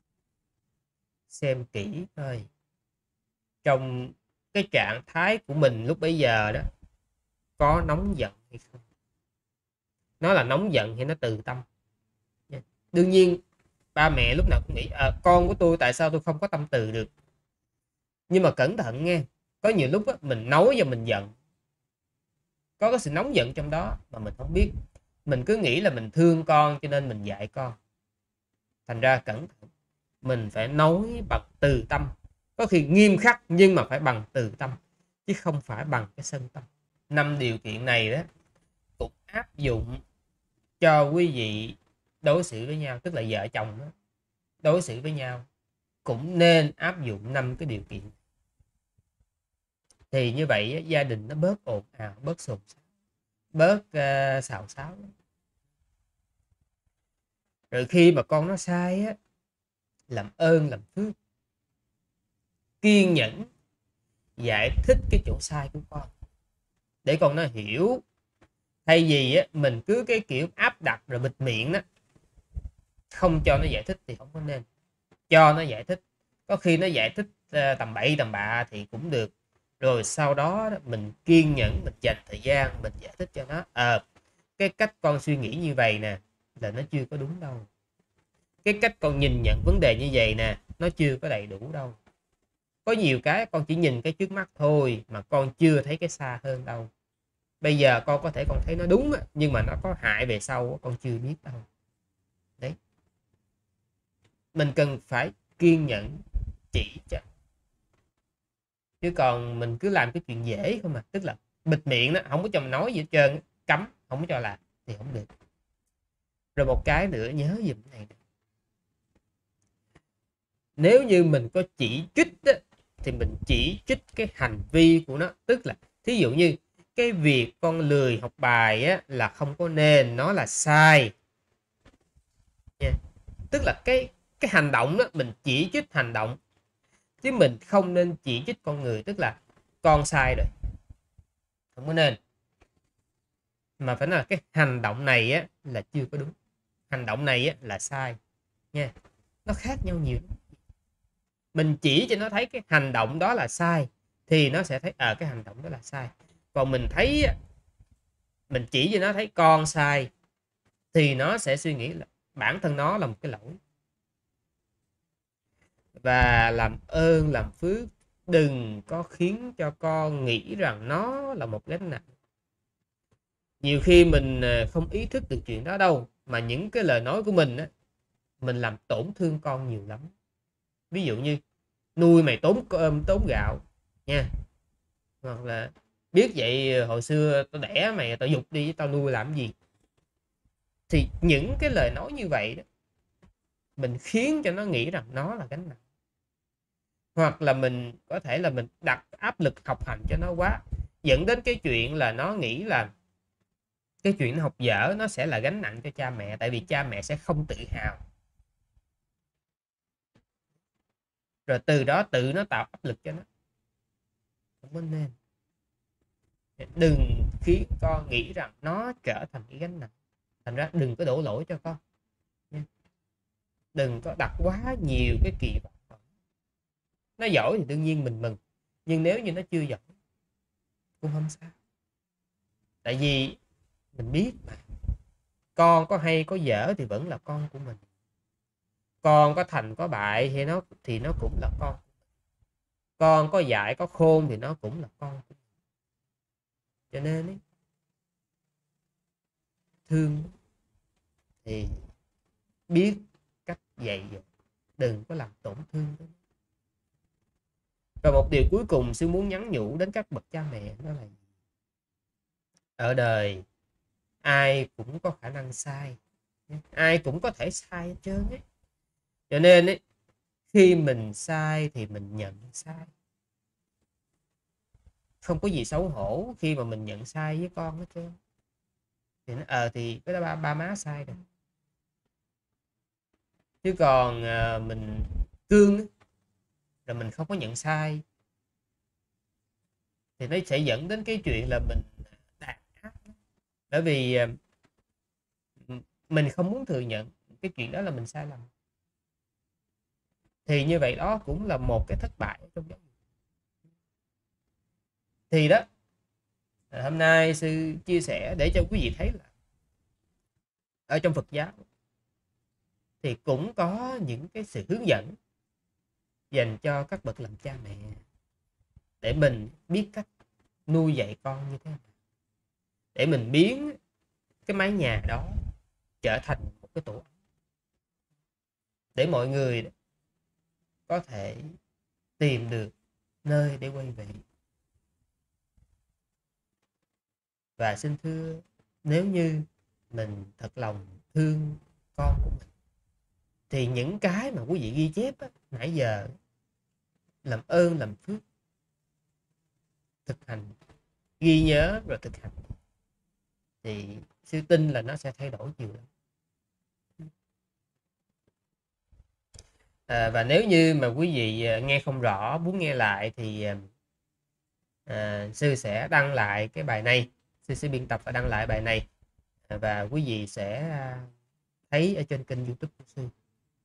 xem kỹ thôi, trong cái trạng thái của mình lúc bấy giờ đó có nóng giận hay không. Nó là nóng giận hay nó từ tâm. Đương nhiên ba mẹ lúc nào cũng nghĩ con của tôi tại sao tôi không có tâm từ được. Nhưng mà cẩn thận nghe, có nhiều lúc mình nói và mình giận, có cái sự nóng giận trong đó mà mình không biết. Mình cứ nghĩ là mình thương con cho nên mình dạy con. Thành ra cẩn thận, mình phải nói bằng từ tâm. Có khi nghiêm khắc nhưng mà phải bằng từ tâm, chứ không phải bằng cái sân tâm. 5 điều kiện này đó cũng áp dụng cho quý vị đối xử với nhau, tức là vợ chồng đó, đối xử với nhau cũng nên áp dụng 5 cái điều kiện. Thì như vậy gia đình nó bớt ồn ào, bớt xôn xao, bớt xào xáo. Rồi khi mà con nó sai á, làm ơn làm phước kiên nhẫn giải thích cái chỗ sai của con để con nó hiểu. Thay vì á, mình cứ cái kiểu áp đặt rồi bịt miệng đó, không cho nó giải thích thì không có nên. Cho nó giải thích, có khi nó giải thích tầm bậy tầm bạ thì cũng được, rồi sau đó mình kiên nhẫn, mình dành thời gian mình giải thích cho nó. Cái cách con suy nghĩ như vậy nè là nó chưa có đúng đâu, cái cách con nhìn nhận vấn đề như vậy nè nó chưa có đầy đủ đâu. Có nhiều cái con chỉ nhìn cái trước mắt thôi mà con chưa thấy cái xa hơn đâu. Bây giờ con có thể con thấy nó đúng nhưng mà nó có hại về sau con chưa biết đâu. Đấy, mình cần phải kiên nhẫn chỉ cho, chứ còn mình cứ làm cái chuyện dễ không mà, tức là bịt miệng đó, không có cho mình nói gì hết trơn, cấm không có cho làm thì không được. Rồi một cái nữa nhớ giùm này, nếu như mình có chỉ trích đó, thì mình chỉ trích cái hành vi của nó. Tức là thí dụ như cái việc con lười học bài á, là không có nên, nó là sai nha. Tức là cái hành động đó mình chỉ trích hành động, chứ mình không nên chỉ trích con người. Tức là con sai rồi, không có nên, mà phải nói là cái hành động này á, là chưa có đúng, hành động này á, là sai nha. Nó khác nhau nhiều. Mình chỉ cho nó thấy cái hành động đó là sai thì nó sẽ thấy cái hành động đó là sai. Còn mình thấy, mình chỉ cho nó thấy con sai thì nó sẽ suy nghĩ là bản thân nó là một cái lỗi. Và làm ơn làm phước đừng có khiến cho con nghĩ rằng nó là một gánh nặng. Nhiều khi mình không ý thức được chuyện đó đâu, mà những cái lời nói của mình á, mình làm tổn thương con nhiều lắm. Ví dụ như nuôi mày tốn cơm tốn gạo nha, hoặc là biết vậy hồi xưa tao đẻ mày tao giục đi, tao nuôi làm gì. Thì những cái lời nói như vậy đó, mình khiến cho nó nghĩ rằng nó là gánh nặng. Hoặc là mình có thể là mình đặt áp lực học hành cho nó quá, dẫn đến cái chuyện là nó nghĩ là cái chuyện học dở nó sẽ là gánh nặng cho cha mẹ, tại vì cha mẹ sẽ không tự hào, rồi từ đó tự nó tạo áp lực cho nó. Không có nên. Đừng khiến con nghĩ rằng nó trở thành cái gánh nặng. Thành ra đừng có đổ lỗi cho con nha. Đừng có đặt quá nhiều cái kỳ vọng. Nó giỏi thì đương nhiên mình mừng, nhưng nếu như nó chưa giỏi cũng không sao. Tại vì mình biết mà, con có hay có dở thì vẫn là con của mình, con có thành có bại thì nó cũng là con có dại có khôn thì nó cũng là con của mình. Cho nên ấy, thương thì biết cách dạy dỗ, đừng có làm tổn thương. Và một điều cuối cùng sư muốn nhắn nhủ đến các bậc cha mẹ, đó là ở đời ai cũng có khả năng sai, ai cũng có thể sai hết trơn ấy. Cho nên ấy, khi mình sai thì mình nhận sai, không có gì xấu hổ khi mà mình nhận sai với con hết trơn. Thì nó thì cái đó ba má sai rồi, chứ còn mình cương rồi mình không có nhận sai thì nó sẽ dẫn đến cái chuyện là mình đàn áp. Bởi vì mình không muốn thừa nhận cái chuyện đó là mình sai lầm, thì như vậy đó cũng là một cái thất bại trong giáo dục. Thì đó, hôm nay sư chia sẻ để cho quý vị thấy là ở trong Phật giáo thì cũng có những cái sự hướng dẫn dành cho các bậc làm cha mẹ để mình biết cách nuôi dạy con như thế nào, để mình biến cái mái nhà đó trở thành một cái tổ ấm, để mọi người có thể tìm được nơi để quay về. Và xin thưa, nếu như mình thật lòng thương con của mình thì những cái mà quý vị ghi chép á, nãy giờ, làm ơn làm phước thực hành, ghi nhớ rồi thực hành, thì sư tin là nó sẽ thay đổi nhiều lắm. Và nếu như mà quý vị nghe không rõ, muốn nghe lại thì sư sẽ đăng lại cái bài này, sư sẽ biên tập và đăng lại bài này, và quý vị sẽ thấy ở trên kênh YouTube của sư.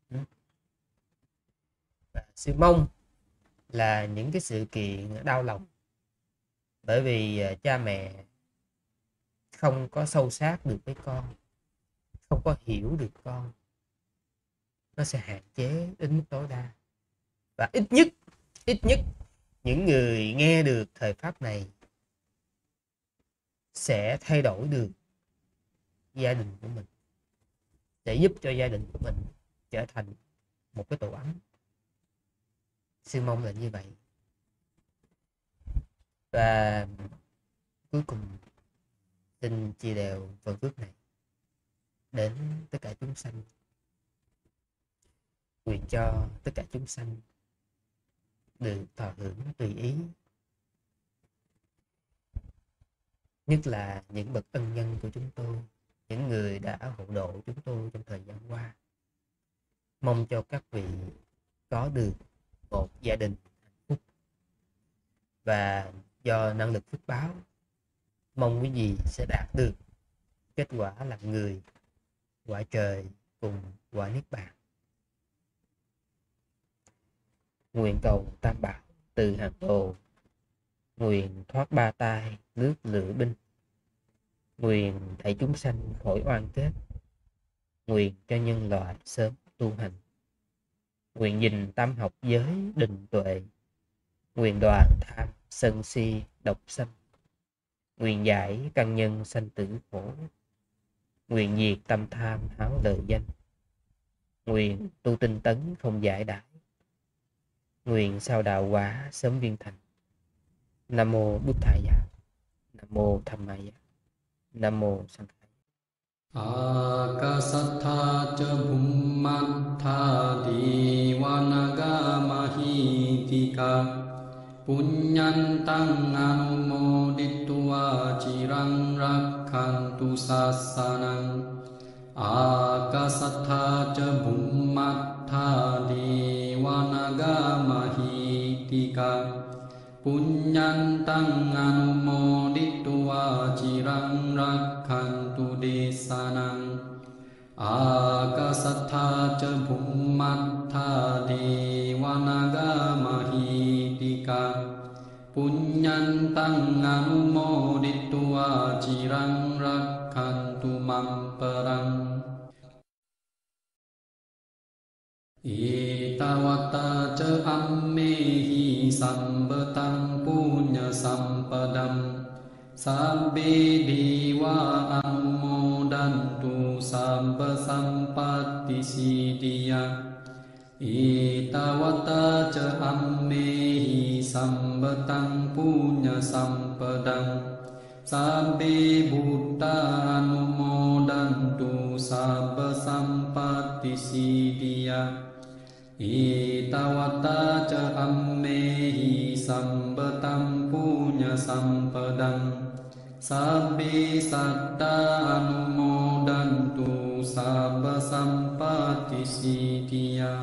Và sư mong là những cái sự kiện đau lòng, bởi vì cha mẹ không có sâu sát được với con, không có hiểu được con, nó sẽ hạn chế đến mức tối đa. Và ít nhất những người nghe được thời pháp này sẽ thay đổi được gia đình của mình, sẽ giúp cho gia đình của mình trở thành một cái tổ ấm. Sư mong là như vậy. Và cuối cùng xin chia đều phần phước này đến tất cả chúng sanh, nguyện cho tất cả chúng sanh được thọ hưởng tùy ý, nhất là những bậc ân nhân của chúng tôi, những người đã hộ độ chúng tôi trong thời gian qua. Mong cho các vị có được một gia đình hạnh phúc, và do năng lực phước báo, mong quý vị sẽ đạt được kết quả làm người, quả trời cùng quả niết bàn. Nguyện cầu Tam Bảo từ hàng hồ, nguyện thoát ba tai nước lửa binh, nguyện đẩy chúng sanh khỏi oan kết, nguyện cho nhân loại sớm tu hành, nguyện gìn tam học giới định tuệ, nguyện đoàn tham sân si độc sanh, nguyện giải căn nhân sanh tử khổ, nguyện diệt tâm tham háo lợi danh, nguyện tu tinh tấn không giải đãi, nguyện sao đạo quả sớm viên thành. Nam mô Bụt Thaya, Nam mô Tham Maya, Nam mô Sankhaya. Akasattha ca bhummattha divanaga mahitika punyantang anumoditva cirang rakhantu sasanang. Akasattha ca bhummattha divanaga mahitika punyantang anumoditva cirang rakhantu desanang. Akasattha ca bhummattha devanaga mahitika punyantang anumoditva cirang rakhantu mam parang. Etawata ca ammehi sambatang punya sampadam sabbe dewa anumodantu sabba sampatti siddhya. Etawata ca ammehi sambatang punya sampadam sabbe buddha anumodantu sabba sampatti siddhya. Etawata ca ammehi sambatam punya sampadang sabbe satta anumodantu sabba sampatti siddhya.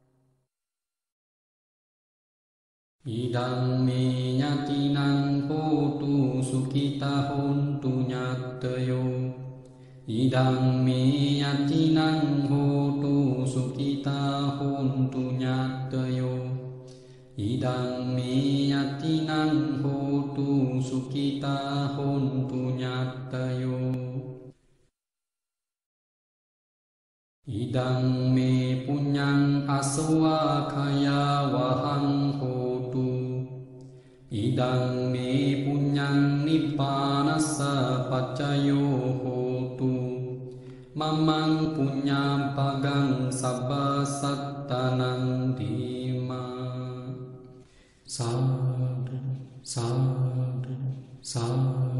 Idang me nyatinang hotu sukita hontu nyatayo. Idang me yatinang hotu sukita hontu nyatayo. Idang me yatinang hotu sukita hontu nyatayo. Idang me punyang aswa kaya wahang hotu. Idang me punyang nippanassa paccayo hotu. Mamang punyang pagang sabba sattanang dima. Sadhu, sadhu, sadhu.